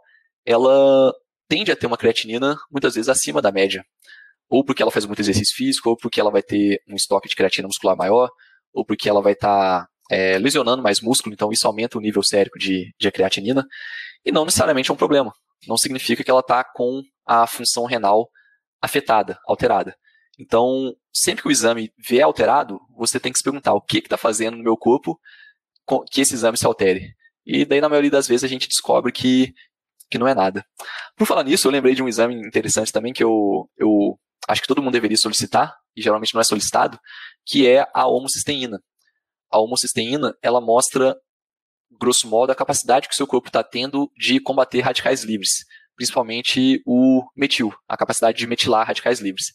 ela tende a ter uma creatinina muitas vezes acima da média. Ou porque ela faz muito exercício físico, ou porque ela vai ter um estoque de creatina muscular maior, ou porque ela vai estar tá, é, lesionando mais músculo, então isso aumenta o nível sérico de, de creatinina. E não necessariamente é um problema. Não significa que ela está com a função renal afetada, alterada. Então, sempre que o exame vier alterado, você tem que se perguntar o que está fazendo no meu corpo que esse exame se altere. E daí, na maioria das vezes, a gente descobre que, que não é nada. Por falar nisso, eu lembrei de um exame interessante também que eu, eu acho que todo mundo deveria solicitar, e geralmente não é solicitado, que é a homocisteína. A homocisteína, ela mostra, grosso modo, a capacidade que o seu corpo está tendo de combater radicais livres, principalmente o metil, a capacidade de metilar radicais livres.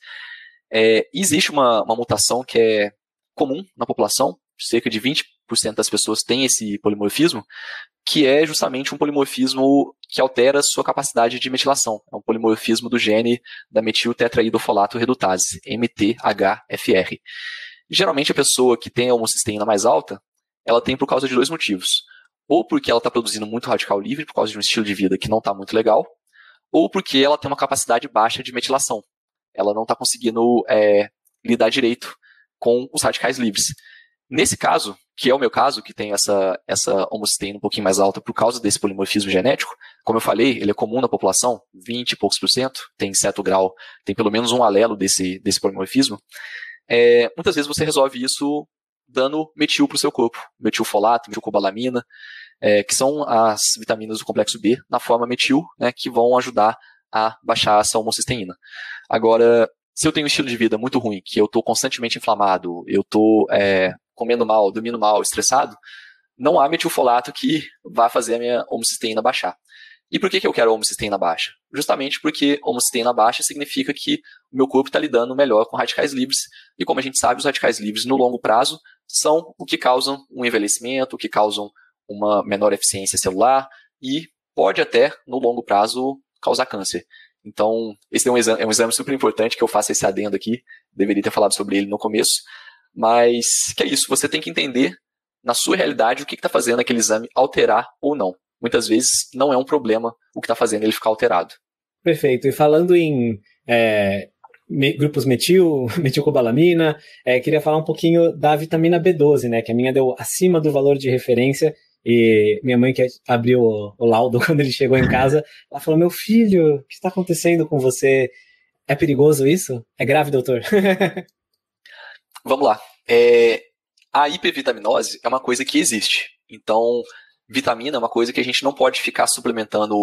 É, existe uma, uma mutação que é comum na população, cerca de vinte por cento das pessoas têm esse polimorfismo, que é justamente um polimorfismo que altera a sua capacidade de metilação. É um polimorfismo do gene da metiltetraidofolato redutase, M T H F R. Geralmente a pessoa que tem a homocisteína mais alta, ela tem por causa de dois motivos. Ou porque ela está produzindo muito radical livre, por causa de um estilo de vida que não está muito legal, ou porque ela tem uma capacidade baixa de metilação. Ela não está conseguindo é, lidar direito com os radicais livres. Nesse caso, que é o meu caso, que tem essa, essa homocisteína um pouquinho mais alta por causa desse polimorfismo genético, como eu falei, ele é comum na população, vinte e poucos por cento, tem certo grau, tem pelo menos um alelo desse, desse polimorfismo, é, muitas vezes você resolve isso dando metil para o seu corpo, metilfolato, metilcobalamina, é, que são as vitaminas do complexo B na forma metil, né, que vão ajudar a baixar essa homocisteína. Agora, se eu tenho um estilo de vida muito ruim, que eu estou constantemente inflamado, eu estou é, comendo mal, dormindo mal, estressado, não há metilfolato que vá fazer a minha homocisteína baixar. E por que, que eu quero a homocisteína baixa? justamente porque homocisteína baixa significa que o meu corpo está lidando melhor com radicais livres, e como a gente sabe, os radicais livres no longo prazo são o que causam um envelhecimento, o que causam uma menor eficiência celular e pode até, no longo prazo, causar câncer. Então, esse é um exame, é um exame super importante que eu faço esse adendo aqui, deveria ter falado sobre ele no começo, mas que é isso, você tem que entender na sua realidade o que está fazendo aquele exame alterar ou não. Muitas vezes não é um problema o que está fazendo ele ficar alterado. Perfeito. E falando em é, me, grupos metil, metilcobalamina, é, queria falar um pouquinho da vitamina B doze, né? Que a minha deu acima do valor de referência. E minha mãe, que abriu o, o laudo quando ele chegou em casa, ela falou: meu filho, o que está acontecendo com você? É perigoso isso? É grave, doutor? Vamos lá. É, a hipervitaminose é uma coisa que existe. Então, vitamina é uma coisa que a gente não pode ficar suplementando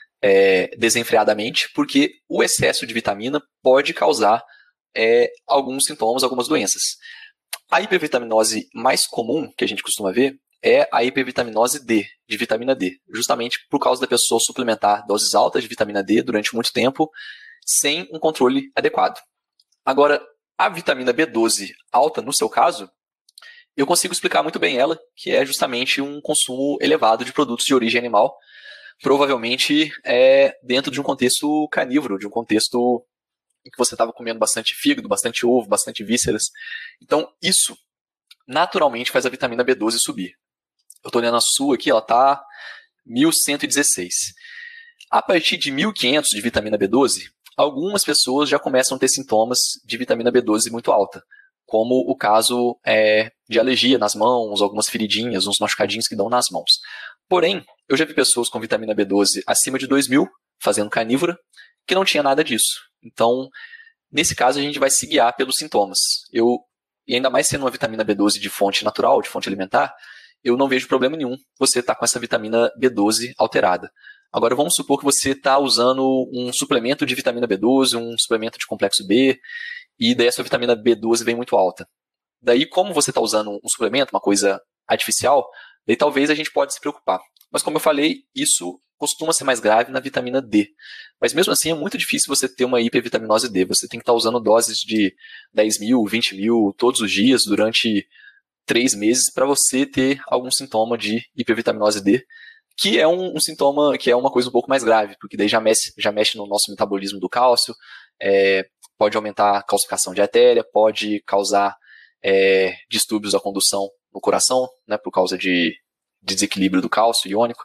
é, desenfreadamente, porque o excesso de vitamina pode causar é, alguns sintomas, algumas doenças. A hipervitaminose mais comum que a gente costuma ver é a hipervitaminose D, de vitamina D, justamente por causa da pessoa suplementar doses altas de vitamina D durante muito tempo, sem um controle adequado. Agora, a vitamina B doze alta, no seu caso, eu consigo explicar muito bem ela, que é justamente um consumo elevado de produtos de origem animal, provavelmente é dentro de um contexto carnívoro, de um contexto em que você estava comendo bastante fígado, bastante ovo, bastante vísceras. Então, isso naturalmente faz a vitamina B doze subir. Eu estou olhando a sua aqui, ela está mil cento e dezesseis. A partir de mil e quinhentos de vitamina B doze, algumas pessoas já começam a ter sintomas de vitamina B doze muito alta, como o caso é, de alergia nas mãos, algumas feridinhas, uns machucadinhos que dão nas mãos. Porém, eu já vi pessoas com vitamina B doze acima de dois mil, fazendo carnívora, que não tinha nada disso. Então, nesse caso, a gente vai se guiar pelos sintomas. Eu, e ainda mais sendo uma vitamina B doze de fonte natural, de fonte alimentar, eu não vejo problema nenhum você estar tá com essa vitamina B doze alterada. Agora, vamos supor que você está usando um suplemento de vitamina B doze, um suplemento de complexo B, e daí a sua vitamina B doze vem muito alta. Daí, como você está usando um suplemento, uma coisa artificial, daí talvez a gente pode se preocupar. Mas como eu falei, isso costuma ser mais grave na vitamina D. Mas mesmo assim é muito difícil você ter uma hipervitaminose D. Você tem que estar usando doses de dez mil, vinte mil todos os dias durante três meses para você ter algum sintoma de hipervitaminose D, que é um, um sintoma, que é uma coisa um pouco mais grave, porque daí já mexe, já mexe no nosso metabolismo do cálcio, é, pode aumentar a calcificação de artéria, pode causar é, distúrbios da condução no coração, né, por causa de, de desequilíbrio do cálcio iônico.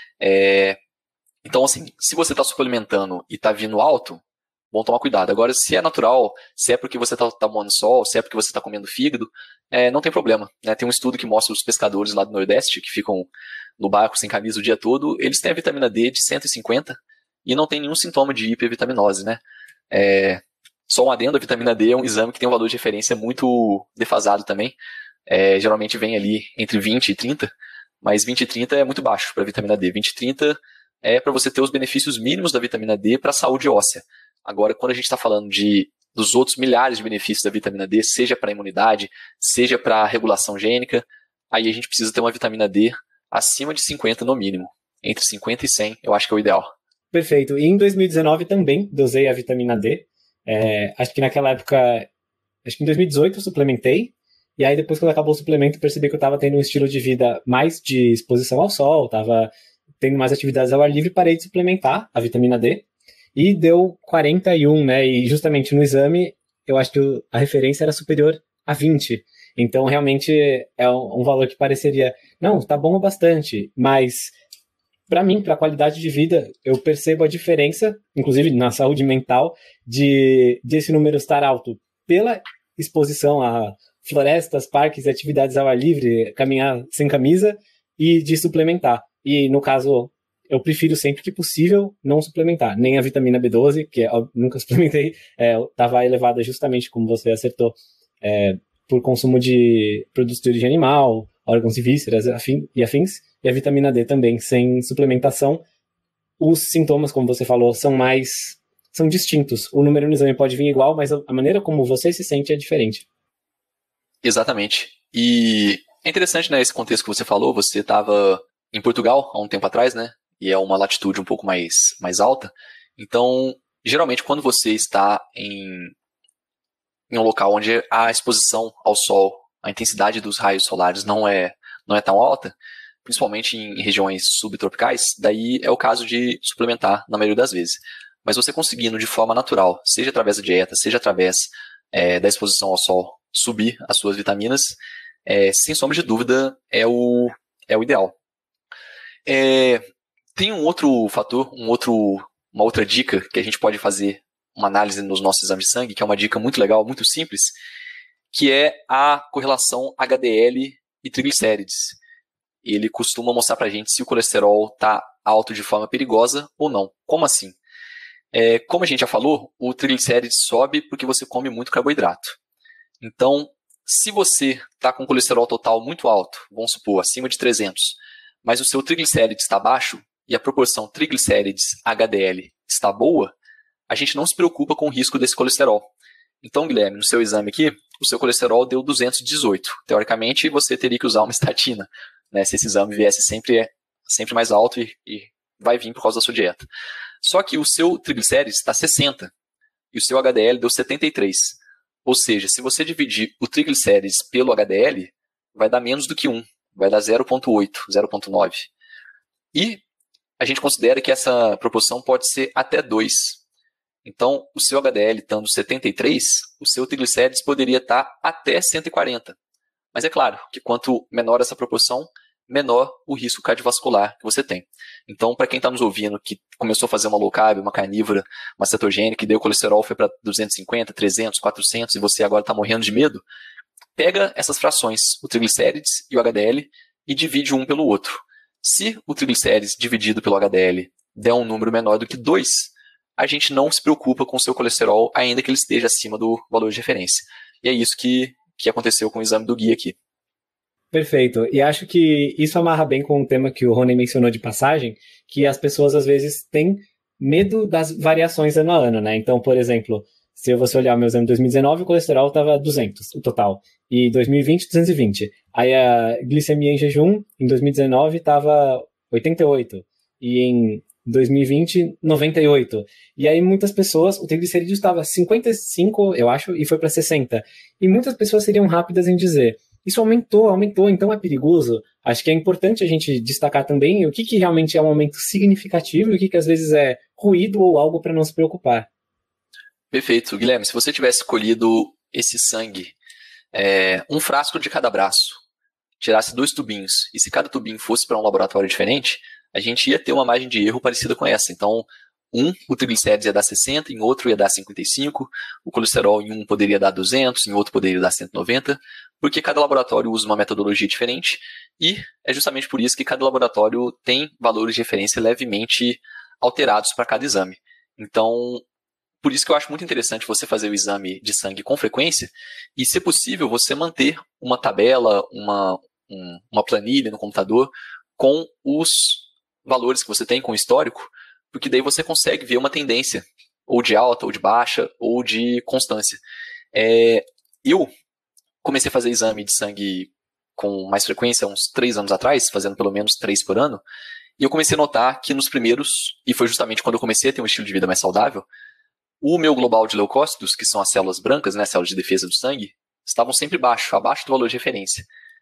É, então, assim, se você está suplementando e está vindo alto, bom tomar cuidado. Agora, se é natural, se é porque você está tomando sol, se é porque você está comendo fígado, é, não tem problema. Né? Tem um estudo que mostra os pescadores lá do Nordeste, que ficam no barco sem camisa o dia todo, eles têm a vitamina D de cento e cinquenta e não tem nenhum sintoma de hipervitaminose. Né? É, só um adendo, a vitamina D é um exame que tem um valor de referência muito defasado também. É, geralmente vem ali entre vinte e trinta, mas vinte e trinta é muito baixo para a vitamina D. vinte e trinta é para você ter os benefícios mínimos da vitamina D para a saúde óssea. Agora, quando a gente está falando de, dos outros milhares de benefícios da vitamina D, seja para a imunidade, seja para a regulação gênica, aí a gente precisa ter uma vitamina D acima de cinquenta no mínimo. Entre cinquenta e cem, eu acho que é o ideal. Perfeito. E em dois mil e dezenove também dosei a vitamina D. É, acho que naquela época, acho que em dois mil e dezoito eu suplementei. E aí depois, quando acabou o suplemento, percebi que eu estava tendo um estilo de vida mais de exposição ao sol, estava tendo mais atividades ao ar livre, parei de suplementar a vitamina D. E deu quarenta e um, né? E justamente no exame, eu acho que a referência era superior a vinte. Então, realmente, é um valor que pareceria, não, tá bom bastante. Mas, para mim, para a qualidade de vida, eu percebo a diferença, inclusive na saúde mental, de, de esse número estar alto pela exposição a florestas, parques e atividades ao ar livre, caminhar sem camisa e de suplementar. E, no caso, eu prefiro sempre que possível não suplementar. Nem a vitamina B doze, que eu nunca suplementei, estava é, elevada justamente, como você acertou, é, por consumo de produtos de origem animal, órgãos e vísceras afim, e afins. E a vitamina D também, sem suplementação. Os sintomas, como você falou, são mais... são distintos. O número no exame pode vir igual, mas a maneira como você se sente é diferente. Exatamente. E é interessante, né, esse contexto que você falou. Você estava em Portugal há um tempo atrás, né? E é uma latitude um pouco mais, mais alta. Então, geralmente, quando você está em, em um local onde a exposição ao sol, a intensidade dos raios solares não é, não é tão alta, principalmente em regiões subtropicais, daí é o caso de suplementar na maioria das vezes. Mas você conseguindo de forma natural, seja através da dieta, seja através é, da exposição ao sol, subir as suas vitaminas, é, sem sombra de dúvida, é o, é o ideal. É, tem um outro fator, um outro, uma outra dica que a gente pode fazer uma análise nos nossos exames de sangue, que é uma dica muito legal, muito simples, que é a correlação H D L e triglicérides. Ele costuma mostrar pra gente se o colesterol está alto de forma perigosa ou não. Como assim? É, como a gente já falou, o triglicérides sobe porque você come muito carboidrato. Então, se você está com colesterol total muito alto, vamos supor, acima de trezentos, mas o seu triglicérides está baixo e a proporção triglicérides-H D L está boa, a gente não se preocupa com o risco desse colesterol. Então, Guilherme, no seu exame aqui, o seu colesterol deu duzentos e dezoito. Teoricamente, você teria que usar uma estatina, né, se esse exame viesse sempre, sempre mais alto e, e vai vir por causa da sua dieta. Só que o seu triglicérides está sessenta e o seu H D L deu setenta e três. Ou seja, se você dividir o triglicérides pelo H D L, vai dar menos do que um, vai dar zero vírgula oito, zero vírgula nove. E a gente considera que essa proporção pode ser até dois. Então, o seu H D L estando setenta e três, o seu triglicérides poderia estar até cento e quarenta. Mas é claro que quanto menor essa proporção, menor o risco cardiovascular que você tem. Então, para quem está nos ouvindo, que começou a fazer uma low carb, uma carnívora, uma cetogênica, e daí o colesterol foi para duzentos e cinquenta, trezentos, quatrocentos, e você agora está morrendo de medo, pega essas frações, o triglicérides e o H D L, e divide um pelo outro. Se o triglicérides dividido pelo H D L der um número menor do que dois, a gente não se preocupa com o seu colesterol, ainda que ele esteja acima do valor de referência. E é isso que, que aconteceu com o exame do Gui aqui. Perfeito. E acho que isso amarra bem com o tema que o Rony mencionou de passagem, que as pessoas às vezes têm medo das variações ano a ano, né? Então, por exemplo, se você olhar o meu exame de dois mil e dezenove, o colesterol estava duzentos, o total. E dois mil e vinte, duzentos e vinte. Aí a glicemia em jejum, em dois mil e dezenove, estava oitenta e oito. E em dois mil e vinte, noventa e oito. E aí muitas pessoas, o triglicerídeo estava cinquenta e cinco, eu acho, e foi para sessenta. E muitas pessoas seriam rápidas em dizer: isso aumentou, aumentou, então é perigoso. Acho que é importante a gente destacar também o que, que realmente é um aumento significativo e o que, que às vezes é ruído ou algo para não se preocupar. Perfeito. Guilherme, se você tivesse escolhido esse sangue, é, um frasco de cada braço, tirasse dois tubinhos, e se cada tubinho fosse para um laboratório diferente, a gente ia ter uma margem de erro parecida com essa. Então, um, o triglicérides ia dar sessenta, em outro ia dar cinquenta e cinco, o colesterol em um poderia dar duzentos, em outro poderia dar cento e noventa, porque cada laboratório usa uma metodologia diferente, e é justamente por isso que cada laboratório tem valores de referência levemente alterados para cada exame. Então, por isso que eu acho muito interessante você fazer o exame de sangue com frequência, e, se possível, você manter uma tabela, uma, um, uma planilha no computador com os valores que você tem, com o histórico, porque daí você consegue ver uma tendência, ou de alta, ou de baixa, ou de constância. É, eu comecei a fazer exame de sangue com mais frequência uns três anos atrás, fazendo pelo menos três por ano, e eu comecei a notar que nos primeiros, e foi justamente quando eu comecei a ter um estilo de vida mais saudável, o meu global de leucócitos, que são as células brancas, né, células de defesa do sangue, estavam sempre baixo, abaixo do valor de referência.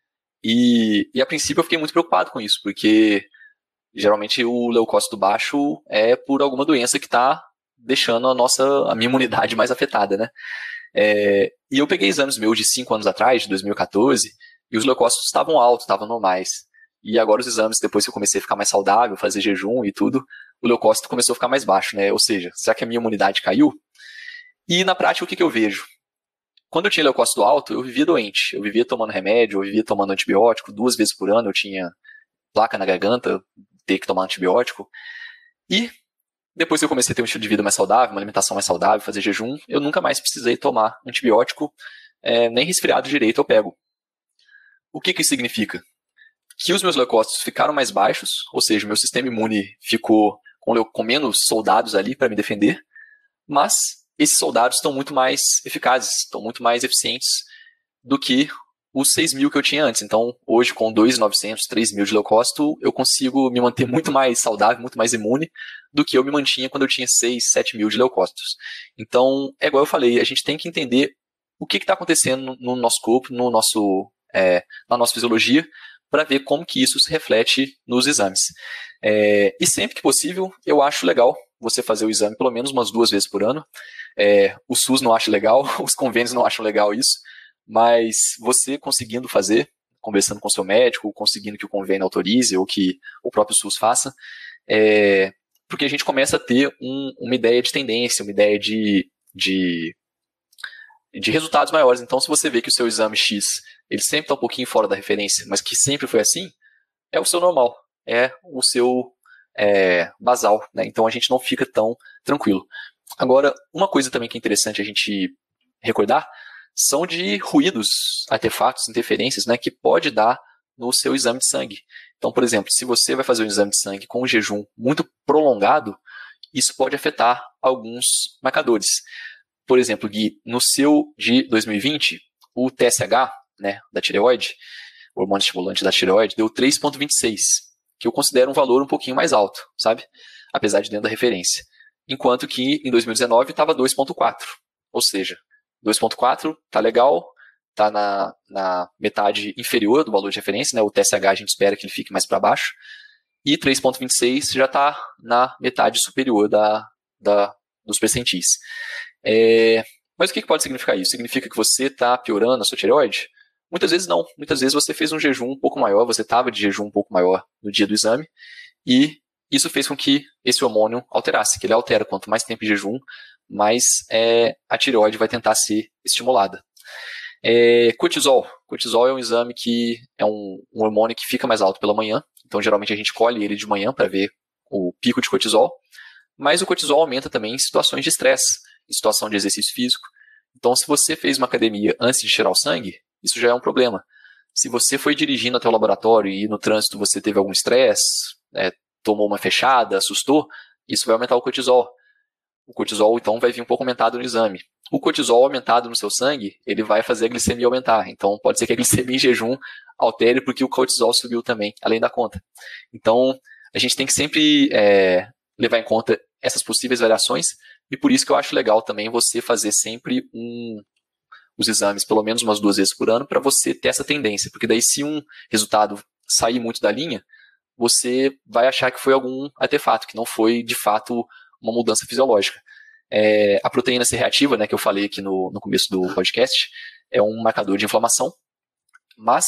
E, e a princípio eu fiquei muito preocupado com isso, porque geralmente o leucócito baixo é por alguma doença que está deixando a nossa a minha imunidade mais afetada, né? É, e eu peguei exames meus de cinco anos atrás, de dois mil e quatorze, e os leucócitos estavam altos, estavam normais. E agora os exames, depois que eu comecei a ficar mais saudável, fazer jejum e tudo, o leucócito começou a ficar mais baixo, né? Ou seja, será que a minha imunidade caiu? E na prática, o que, que eu vejo? Quando eu tinha leucócito alto, eu vivia doente. Eu vivia tomando remédio, eu vivia tomando antibiótico, duas vezes por ano eu tinha placa na garganta, ter que tomar antibiótico. E depois que eu comecei a ter um estilo de vida mais saudável, uma alimentação mais saudável, fazer jejum, eu nunca mais precisei tomar antibiótico, é, nem resfriado direito eu pego. O que, que isso significa? Que os meus leucócitos ficaram mais baixos, ou seja, o meu sistema imune ficou com, com menos soldados ali para me defender, mas esses soldados estão muito mais eficazes, estão muito mais eficientes do que os seis mil que eu tinha antes. Então, hoje, com dois mil e novecentos, três mil de leucócito, eu consigo me manter muito mais saudável, muito mais imune do que eu me mantinha quando eu tinha seis, sete mil de leucócitos. Então, é igual eu falei, a gente tem que entender o que está acontecendo no nosso corpo, no nosso, é, na nossa fisiologia, para ver como que isso se reflete nos exames. É, e sempre que possível, eu acho legal você fazer o exame pelo menos umas duas vezes por ano. É, o SUS não acha legal, os convênios não acham legal isso, mas você conseguindo fazer, conversando com o seu médico, conseguindo que o convênio autorize ou que o próprio SUS faça, é, porque a gente começa a ter um, uma ideia de tendência, uma ideia de, de, de resultados maiores. Então, se você vê que o seu exame X ele sempre está um pouquinho fora da referência, mas que sempre foi assim, é o seu normal, é o seu é, basal, né? Então a gente não fica tão tranquilo. Agora, uma coisa também que é interessante a gente recordar são de ruídos, artefatos, interferências, né, que pode dar no seu exame de sangue. Então, por exemplo, se você vai fazer um exame de sangue com um jejum muito prolongado, isso pode afetar alguns marcadores. Por exemplo, Gui, no seu de dois mil e vinte, o T S H, né, da tireoide, o hormônio estimulante da tireoide, deu três vírgula vinte e seis, que eu considero um valor um pouquinho mais alto, sabe? Apesar de dentro da referência. Enquanto que em dois mil e dezenove estava dois vírgula quatro, ou seja, dois vírgula quatro tá legal, tá na, na metade inferior do valor de referência, né? O T S H a gente espera que ele fique mais para baixo, e três vírgula vinte e seis já está na metade superior da, da, dos percentis. É, mas o que, que pode significar isso? Significa que você está piorando a sua tireoide? Muitas vezes não. Muitas vezes você fez um jejum um pouco maior, você estava de jejum um pouco maior no dia do exame, e isso fez com que esse hormônio alterasse, que ele altera. Quanto mais tempo de jejum, mais é, a tireoide vai tentar ser estimulada. É, cortisol. Cortisol é um exame que é um, um hormônio que fica mais alto pela manhã, então geralmente a gente colhe ele de manhã para ver o pico de cortisol, mas o cortisol aumenta também em situações de estresse, em situação de exercício físico. Então, se você fez uma academia antes de tirar o sangue, isso já é um problema. Se você foi dirigindo até o laboratório e no trânsito você teve algum estresse, é, tomou uma fechada, assustou, isso vai aumentar o cortisol. O cortisol, então, vai vir um pouco aumentado no exame. O cortisol aumentado no seu sangue, ele vai fazer a glicemia aumentar. Então, pode ser que a glicemia em jejum altere porque o cortisol subiu também, além da conta. Então, a gente tem que sempre é, levar em conta essas possíveis variações, e por isso que eu acho legal também você fazer sempre um, os exames pelo menos umas duas vezes por ano, para você ter essa tendência. Porque daí, se um resultado sair muito da linha, você vai achar que foi algum artefato, que não foi, de fato, uma mudança fisiológica. É, a proteína C reativa, né, que eu falei aqui no, no começo do podcast, é um marcador de inflamação, mas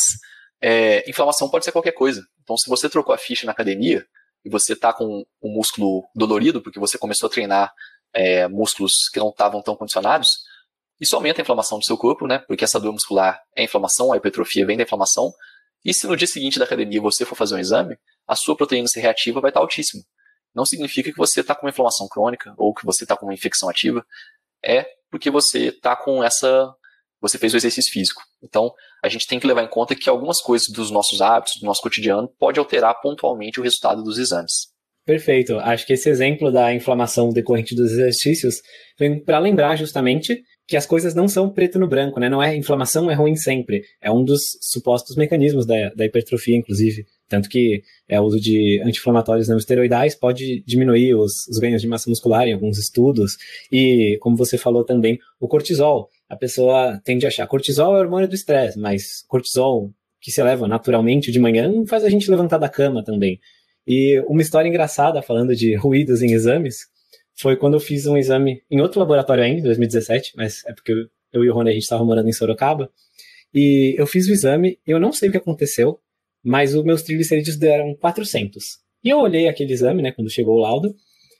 é, inflamação pode ser qualquer coisa. Então, se você trocou a ficha na academia e você está com o músculo dolorido, porque você começou a treinar é, músculos que não estavam tão condicionados, isso aumenta a inflamação do seu corpo, né, porque essa dor muscular é inflamação, a hipertrofia vem da inflamação, e se no dia seguinte da academia você for fazer um exame, a sua proteína C reativa vai estar altíssima. Não significa que você está com uma inflamação crônica ou que você está com uma infecção ativa. É porque você está com essa... Você fez o exercício físico. Então, a gente tem que levar em conta que algumas coisas dos nossos hábitos, do nosso cotidiano, pode alterar pontualmente o resultado dos exames. Perfeito. Acho que esse exemplo da inflamação decorrente dos exercícios vem para lembrar justamente que as coisas não são preto no branco, né? Não é inflamação é ruim sempre. É um dos supostos mecanismos da, da hipertrofia, inclusive. Tanto que é, o uso de anti-inflamatórios não esteroidais pode diminuir os, os ganhos de massa muscular em alguns estudos. E, como você falou também, o cortisol. A pessoa tende a achar cortisol é hormônio do estresse, mas cortisol que se eleva naturalmente de manhã faz a gente levantar da cama também. E uma história engraçada, falando de ruídos em exames, foi quando eu fiz um exame em outro laboratório ainda, em dois mil e dezessete, mas é porque eu, eu e o Rony, a gente estava morando em Sorocaba, e eu fiz o exame, eu não sei o que aconteceu, mas os meus triglicerídeos deram quatrocentos. E eu olhei aquele exame, né, quando chegou o laudo,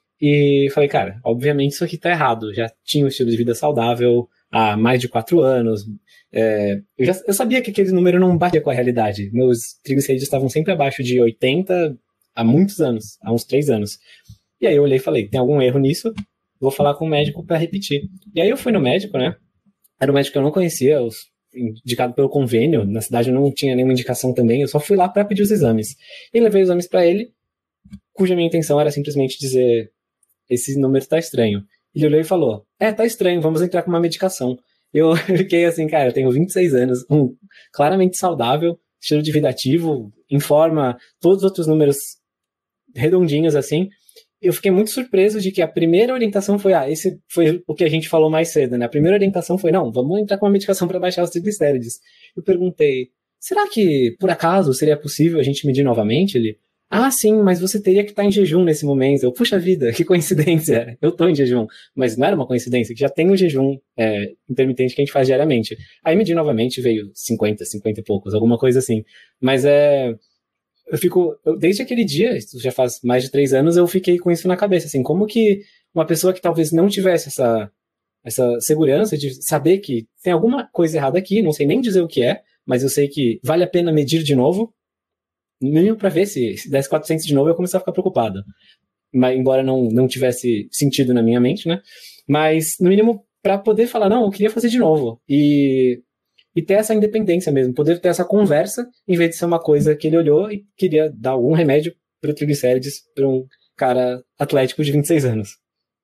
e falei, cara, obviamente isso aqui tá errado, já tinha um estilo de vida saudável há mais de quatro anos, é, eu, já, eu sabia que aquele número não batia com a realidade, meus triglicerídeos estavam sempre abaixo de oitenta há muitos anos, há uns três anos. E aí eu olhei e falei, tem algum erro nisso? Vou falar com o médico para repetir. E aí eu fui no médico, né? Era um médico que eu não conhecia, os, indicado pelo convênio. Na cidade eu não tinha nenhuma indicação também, eu só fui lá para pedir os exames. E levei os exames para ele, cuja minha intenção era simplesmente dizer, esse número tá estranho. Ele olhou e falou, é, tá estranho, vamos entrar com uma medicação. eu fiquei assim, cara, eu tenho vinte e seis anos, um, claramente saudável, estilo de vida ativo, em forma, todos os outros números redondinhos assim. Eu fiquei muito surpreso de que a primeira orientação foi, ah, esse foi o que a gente falou mais cedo, né? A primeira orientação foi, não, vamos entrar com uma medicação para baixar os triglicérides. Eu perguntei, será que, por acaso, seria possível a gente medir novamente? Ele, ah, sim, mas você teria que estar em jejum nesse momento. Eu, puxa vida, que coincidência, eu tô em jejum. Mas não era uma coincidência, que já tem um jejum é, intermitente que a gente faz diariamente. Aí medi novamente, veio cinquenta, cinquenta e poucos, alguma coisa assim. Mas é... Eu fico, eu, desde aquele dia, isso já faz mais de três anos, eu fiquei com isso na cabeça, assim, como que uma pessoa que talvez não tivesse essa, essa segurança de saber que tem alguma coisa errada aqui, não sei nem dizer o que é, mas eu sei que vale a pena medir de novo, no mínimo para ver se, se desse quatrocentos de novo eu começar a ficar preocupado, mas, embora não, não tivesse sentido na minha mente, né, mas no mínimo para poder falar, não, eu queria fazer de novo, e... E ter essa independência mesmo, poder ter essa conversa, em vez de ser uma coisa que ele olhou e queria dar algum remédio para o triglicérides para um cara atlético de vinte e seis anos.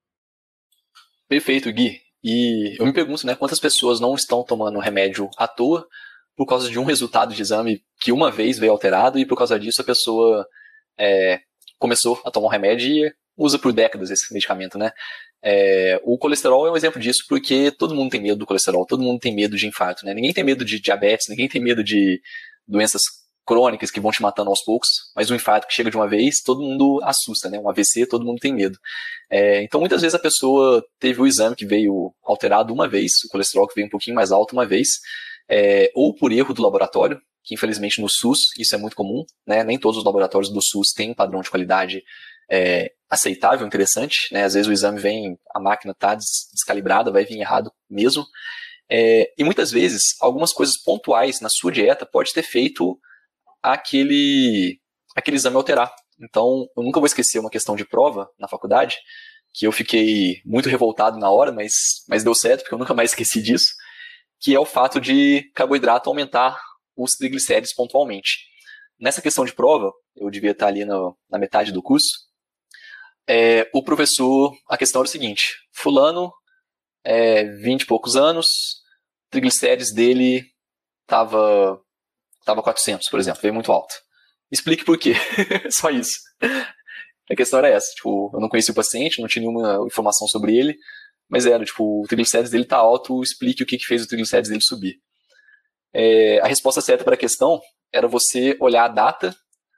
Perfeito, Gui. E eu me pergunto, né, quantas pessoas não estão tomando remédio à toa por causa de um resultado de exame que uma vez veio alterado e por causa disso a pessoa é, começou a tomar um remédio e usa por décadas esse medicamento, né? É, o colesterol é um exemplo disso porque todo mundo tem medo do colesterol, todo mundo tem medo de infarto, né? Ninguém tem medo de diabetes, ninguém tem medo de doenças crônicas que vão te matando aos poucos, mas um infarto que chega de uma vez, todo mundo assusta, né? Um A V C, todo mundo tem medo. É, então muitas vezes a pessoa teve o exame que veio alterado uma vez, o colesterol que veio um pouquinho mais alto uma vez, é, ou por erro do laboratório, que infelizmente no SUS isso é muito comum, né? Nem todos os laboratórios do SUS têm um padrão de qualidade é, aceitável, interessante, né? Às vezes o exame vem, a máquina está descalibrada, vai vir errado mesmo. É, e muitas vezes, algumas coisas pontuais na sua dieta pode ter feito aquele, aquele exame alterar. Então, eu nunca vou esquecer uma questão de prova na faculdade, que eu fiquei muito revoltado na hora, mas, mas deu certo, porque eu nunca mais esqueci disso, que é o fato de carboidrato aumentar os triglicéridos pontualmente. Nessa questão de prova, eu devia estar ali no, na metade do curso, É, o professor, a questão era o seguinte, fulano, é, vinte e poucos anos, triglicérides dele tava, tava quatrocentos, por exemplo, veio muito alto. Explique por quê, só isso. A questão era essa, tipo, eu não conhecia o paciente, não tinha nenhuma informação sobre ele, mas era, tipo, o triglicérides dele tá alto, explique o que, que fez o triglicérides dele subir. É, a resposta certa para a questão era você olhar a data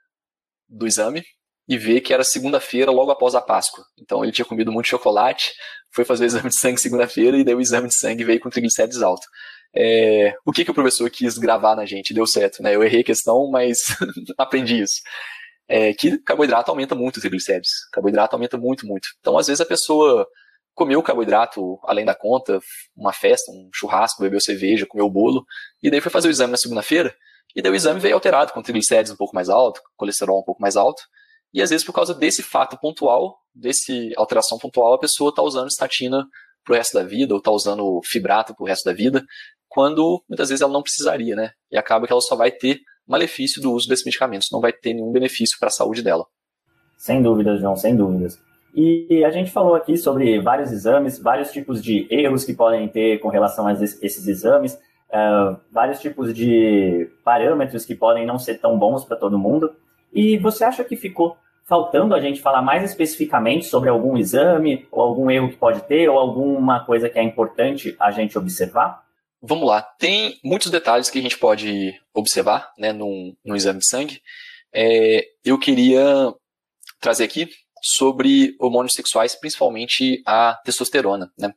do exame, e ver que era segunda-feira, logo após a Páscoa. Então ele tinha comido muito chocolate, foi fazer o exame de sangue segunda-feira, e daí o exame de sangue veio com triglicérides alto. É, o que, que o professor quis gravar na gente? Deu certo, né? Eu errei a questão, mas aprendi isso. É, que carboidrato aumenta muito os triglicéridos. Carboidrato aumenta muito, muito. Então, às vezes, a pessoa comeu carboidrato além da conta, uma festa, um churrasco, bebeu cerveja, comeu bolo, e daí foi fazer o exame na segunda-feira, e daí o exame veio alterado, com triglicérides um pouco mais alto, colesterol um pouco mais alto. E às vezes por causa desse fato pontual, desse alteração pontual, a pessoa está usando estatina pro resto da vida, ou está usando fibrato pro resto da vida, quando muitas vezes ela não precisaria, né? E acaba que ela só vai ter malefício do uso desses medicamentos, não vai ter nenhum benefício para a saúde dela. Sem dúvidas, João, sem dúvidas. E a gente falou aqui sobre vários exames, vários tipos de erros que podem ter com relação a esses exames, uh, vários tipos de parâmetros que podem não ser tão bons para todo mundo. E você acha que ficou faltando a gente falar mais especificamente sobre algum exame, ou algum erro que pode ter, ou alguma coisa que é importante a gente observar? Vamos lá. Tem muitos detalhes que a gente pode observar, né, num, num exame de sangue. É, eu queria trazer aqui sobre hormônios sexuais, principalmente a testosterona, né?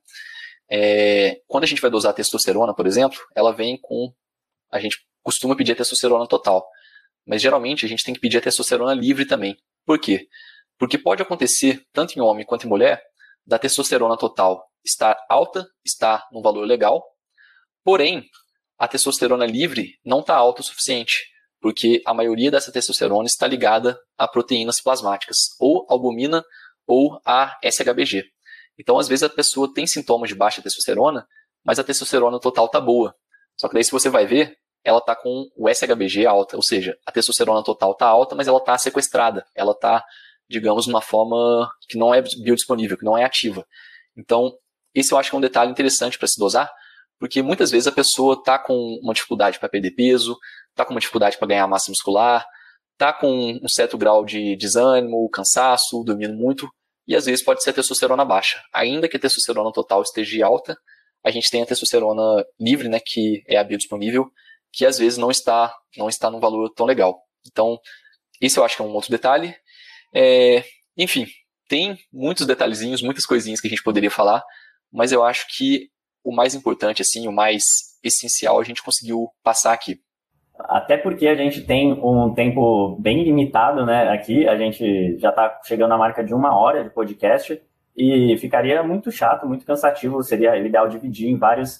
É, quando a gente vai dosar a testosterona, por exemplo, ela vem com... A gente costuma pedir a testosterona total. Mas geralmente a gente tem que pedir a testosterona livre também. Por quê? Porque pode acontecer, tanto em homem quanto em mulher, da testosterona total estar alta, estar num valor legal, porém, a testosterona livre não está alta o suficiente, porque a maioria dessa testosterona está ligada a proteínas plasmáticas, ou albumina ou a S H B G. Então, às vezes, a pessoa tem sintomas de baixa testosterona, mas a testosterona total está boa. Só que daí, se você vai ver, ela está com o S H B G alta, ou seja, a testosterona total está alta, mas ela está sequestrada, ela está, digamos, de uma forma que não é biodisponível, que não é ativa. Então, esse eu acho que é um detalhe interessante para se dosar, Porque muitas vezes a pessoa está com uma dificuldade para perder peso, está com uma dificuldade para ganhar massa muscular, está com um certo grau de desânimo, cansaço, dormindo muito, e às vezes pode ser a testosterona baixa. Ainda que a testosterona total esteja alta, a gente tem a testosterona livre, né, que é a biodisponível, que às vezes não está, não está num valor tão legal. Então, esse eu acho que é um outro detalhe. É, enfim, tem muitos detalhezinhos, muitas coisinhas que a gente poderia falar, mas eu acho que o mais importante, assim, o mais essencial, a gente conseguiu passar aqui. Até porque a gente tem um tempo bem limitado, né, aqui, a gente já está chegando na marca de uma hora de podcast e ficaria muito chato, muito cansativo, seria ideal dividir em vários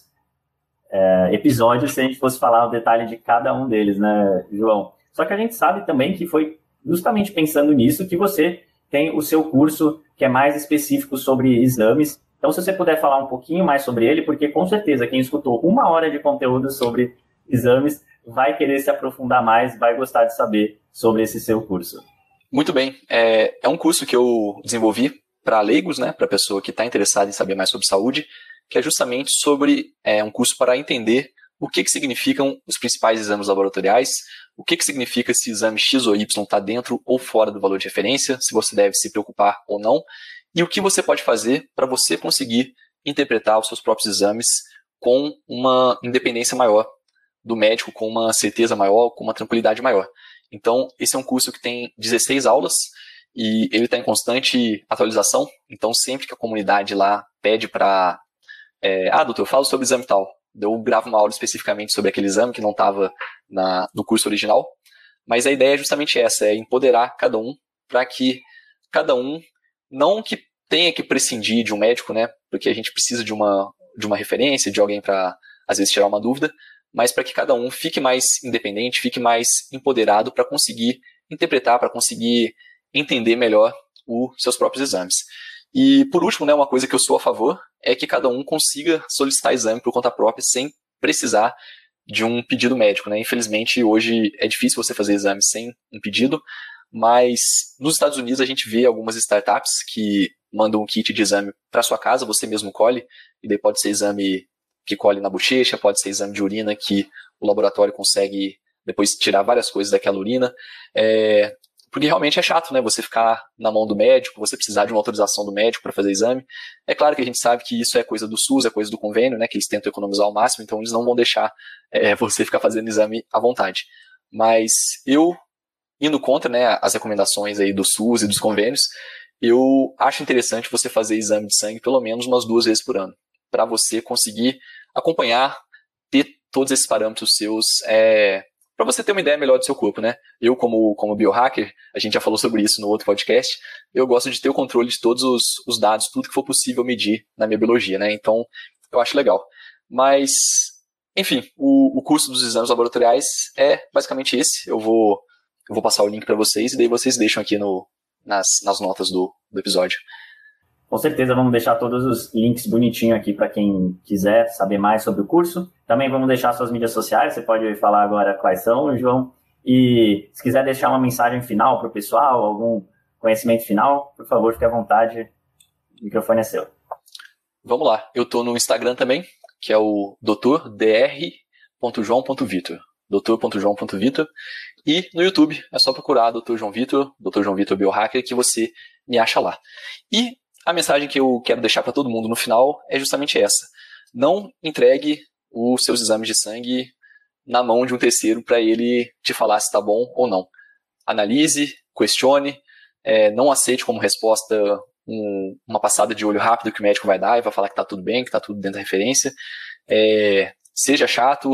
é, episódios se a gente fosse falar o detalhe de cada um deles, né, João? Só que a gente sabe também que foi justamente pensando nisso que você tem o seu curso que é mais específico sobre exames. Então, se você puder falar um pouquinho mais sobre ele, porque com certeza quem escutou uma hora de conteúdo sobre exames vai querer se aprofundar mais, vai gostar de saber sobre esse seu curso. Muito bem. É, é um curso que eu desenvolvi para leigos, né, para pessoa que está interessada em saber mais sobre saúde, que é justamente sobre é, um curso para entender o que, que significam os principais exames laboratoriais, o que, que significa se o exame X ou Y está dentro ou fora do valor de referência, se você deve se preocupar ou não, e o que você pode fazer para você conseguir interpretar os seus próprios exames com uma independência maior do médico, com uma certeza maior, com uma tranquilidade maior. Então, esse é um curso que tem dezesseis aulas e ele está em constante atualização. Então, sempre que a comunidade lá pede para... É, ah, doutor, fala sobre o exame tal. Eu gravo uma aula especificamente sobre aquele exame que não estava no curso original. Mas a ideia é justamente essa, é empoderar cada um para que cada um, não que tenha que prescindir de um médico, né? Porque a gente precisa de uma, de uma referência, de alguém para, às vezes, tirar uma dúvida, mas para que cada um fique mais independente, fique mais empoderado para conseguir interpretar, para conseguir entender melhor os seus próprios exames. E, por último, né, uma coisa que eu sou a favor é que cada um consiga solicitar exame por conta própria sem precisar de um pedido médico, né? Infelizmente, hoje é difícil você fazer exame sem um pedido, mas nos Estados Unidos a gente vê algumas startups que mandam um kit de exame para sua casa, você mesmo colhe, e daí pode ser exame que colhe na bochecha, pode ser exame de urina que o laboratório consegue depois tirar várias coisas daquela urina, é, porque realmente é chato, né, você ficar na mão do médico, você precisar de uma autorização do médico para fazer exame. É claro que a gente sabe que isso é coisa do SUS, é coisa do convênio, né, que eles tentam economizar ao máximo, então eles não vão deixar é, você ficar fazendo exame à vontade. Mas eu, indo contra, né, as recomendações aí do SUS e dos convênios, eu acho interessante você fazer exame de sangue pelo menos umas duas vezes por ano, para você conseguir acompanhar, ter todos esses parâmetros seus, é, para você ter uma ideia melhor do seu corpo, né? Eu, como, como biohacker, a gente já falou sobre isso no outro podcast, eu gosto de ter o controle de todos os, os dados, tudo que for possível medir na minha biologia, né? Então, eu acho legal. Mas, enfim, o, o curso dos exames laboratoriais é basicamente esse. Eu vou, eu vou passar o link para vocês e daí vocês deixam aqui no, nas, nas notas do, do episódio. Com certeza vamos deixar todos os links bonitinhos aqui para quem quiser saber mais sobre o curso. Também vamos deixar suas mídias sociais, você pode falar agora quais são, João. E se quiser deixar uma mensagem final para o pessoal, algum conhecimento final, por favor, fique à vontade, o microfone é seu. Vamos lá, eu estou no Instagram também, que é o doutor d r ponto joão ponto vitor, doutor ponto joão ponto vitor, e no YouTube é só procurar doutor João Vitor, doutor João Vitor Biohacker, que você me acha lá. E a mensagem que eu quero deixar para todo mundo no final é justamente essa. Não entregue os seus exames de sangue na mão de um terceiro para ele te falar se está bom ou não. Analise, questione, é, não aceite como resposta um, uma passada de olho rápido que o médico vai dar e vai falar que está tudo bem, que está tudo dentro da referência. É, seja chato,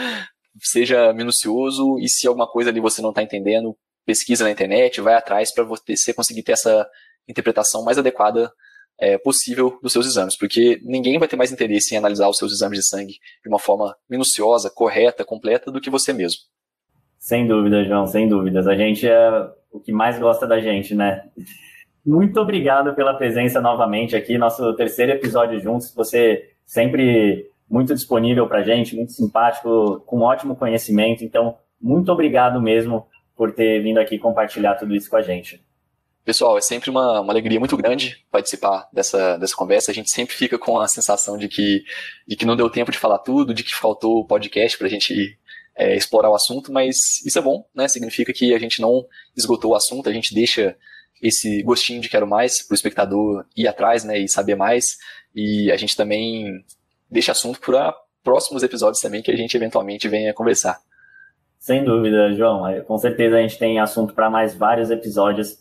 seja minucioso, e se alguma coisa ali você não está entendendo, pesquisa na internet, vai atrás para você conseguir ter essa interpretação mais adequada é, possível dos seus exames, porque ninguém vai ter mais interesse em analisar os seus exames de sangue de uma forma minuciosa, correta, completa do que você mesmo. Sem dúvida, João, sem dúvidas. A gente é o que mais gosta da gente, né? Muito obrigado pela presença novamente aqui, nosso terceiro episódio juntos. Você sempre muito disponível para a gente, muito simpático, com ótimo conhecimento. Então, muito obrigado mesmo por ter vindo aqui compartilhar tudo isso com a gente. Pessoal, é sempre uma, uma alegria muito grande participar dessa, dessa conversa. A gente sempre fica com a sensação de que, de que não deu tempo de falar tudo, de que faltou podcast para a gente é, explorar o assunto, mas isso é bom, né? Significa que a gente não esgotou o assunto, a gente deixa esse gostinho de quero mais para o espectador ir atrás, né, e saber mais, e a gente também deixa assunto para próximos episódios também que a gente eventualmente venha conversar. Sem dúvida, João. Com certeza a gente tem assunto para mais vários episódios.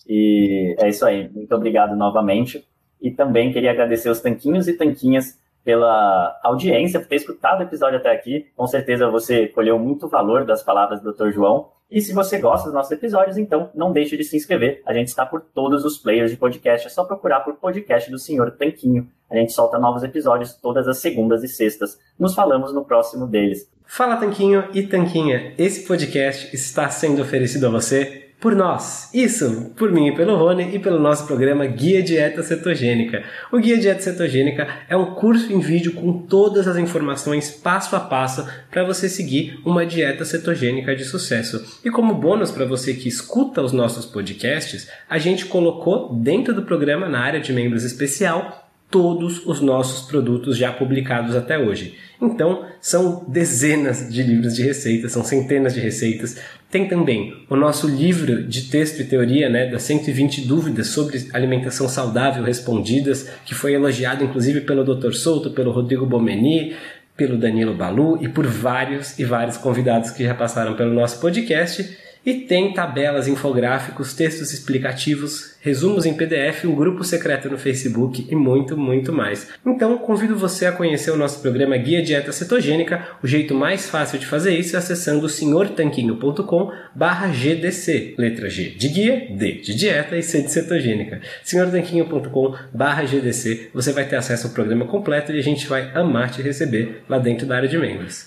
E é isso aí. Muito obrigado novamente. E também queria agradecer os tanquinhos e tanquinhas pela audiência, por ter escutado o episódio até aqui. Com certeza você colheu muito valor das palavras do doutor João. E se você gosta dos nossos episódios, então não deixe de se inscrever. A gente está por todos os players de podcast. É só procurar por podcast do senhor Tanquinho. A gente solta novos episódios todas as segundas e sextas. Nos falamos no próximo deles. Fala, Tanquinho e Tanquinha. Esse podcast está sendo oferecido a você por nós. Isso, por mim e pelo Rony e pelo nosso programa Guia Dieta Cetogênica. O Guia Dieta Cetogênica é um curso em vídeo com todas as informações passo a passo para você seguir uma dieta cetogênica de sucesso. E como bônus para você que escuta os nossos podcasts, a gente colocou dentro do programa, na área de membros especial, todos os nossos produtos já publicados até hoje. Então, são dezenas de livros de receitas, são centenas de receitas. Tem também o nosso livro de texto e teoria, né, das cento e vinte dúvidas sobre alimentação saudável respondidas, que foi elogiado inclusive pelo doutor Souto, pelo Rodrigo Bomeni, pelo Danilo Balu e por vários e vários convidados que já passaram pelo nosso podcast. E tem tabelas, infográficos, textos explicativos, resumos em P D F, um grupo secreto no Facebook e muito, muito mais. Então, convido você a conhecer o nosso programa Guia Dieta Cetogênica. O jeito mais fácil de fazer isso é acessando senhor tanquinho ponto com barra G D C. Letra G de guia, D de dieta e C de cetogênica. senhor tanquinho ponto com barra G D C. Você vai ter acesso ao programa completo e a gente vai amar te receber lá dentro da área de membros.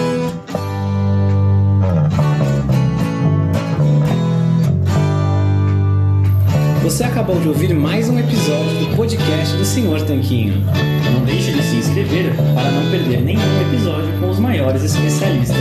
Você acabou de ouvir mais um episódio do podcast do senhor Tanquinho. Não deixe de se inscrever para não perder nenhum episódio com os maiores especialistas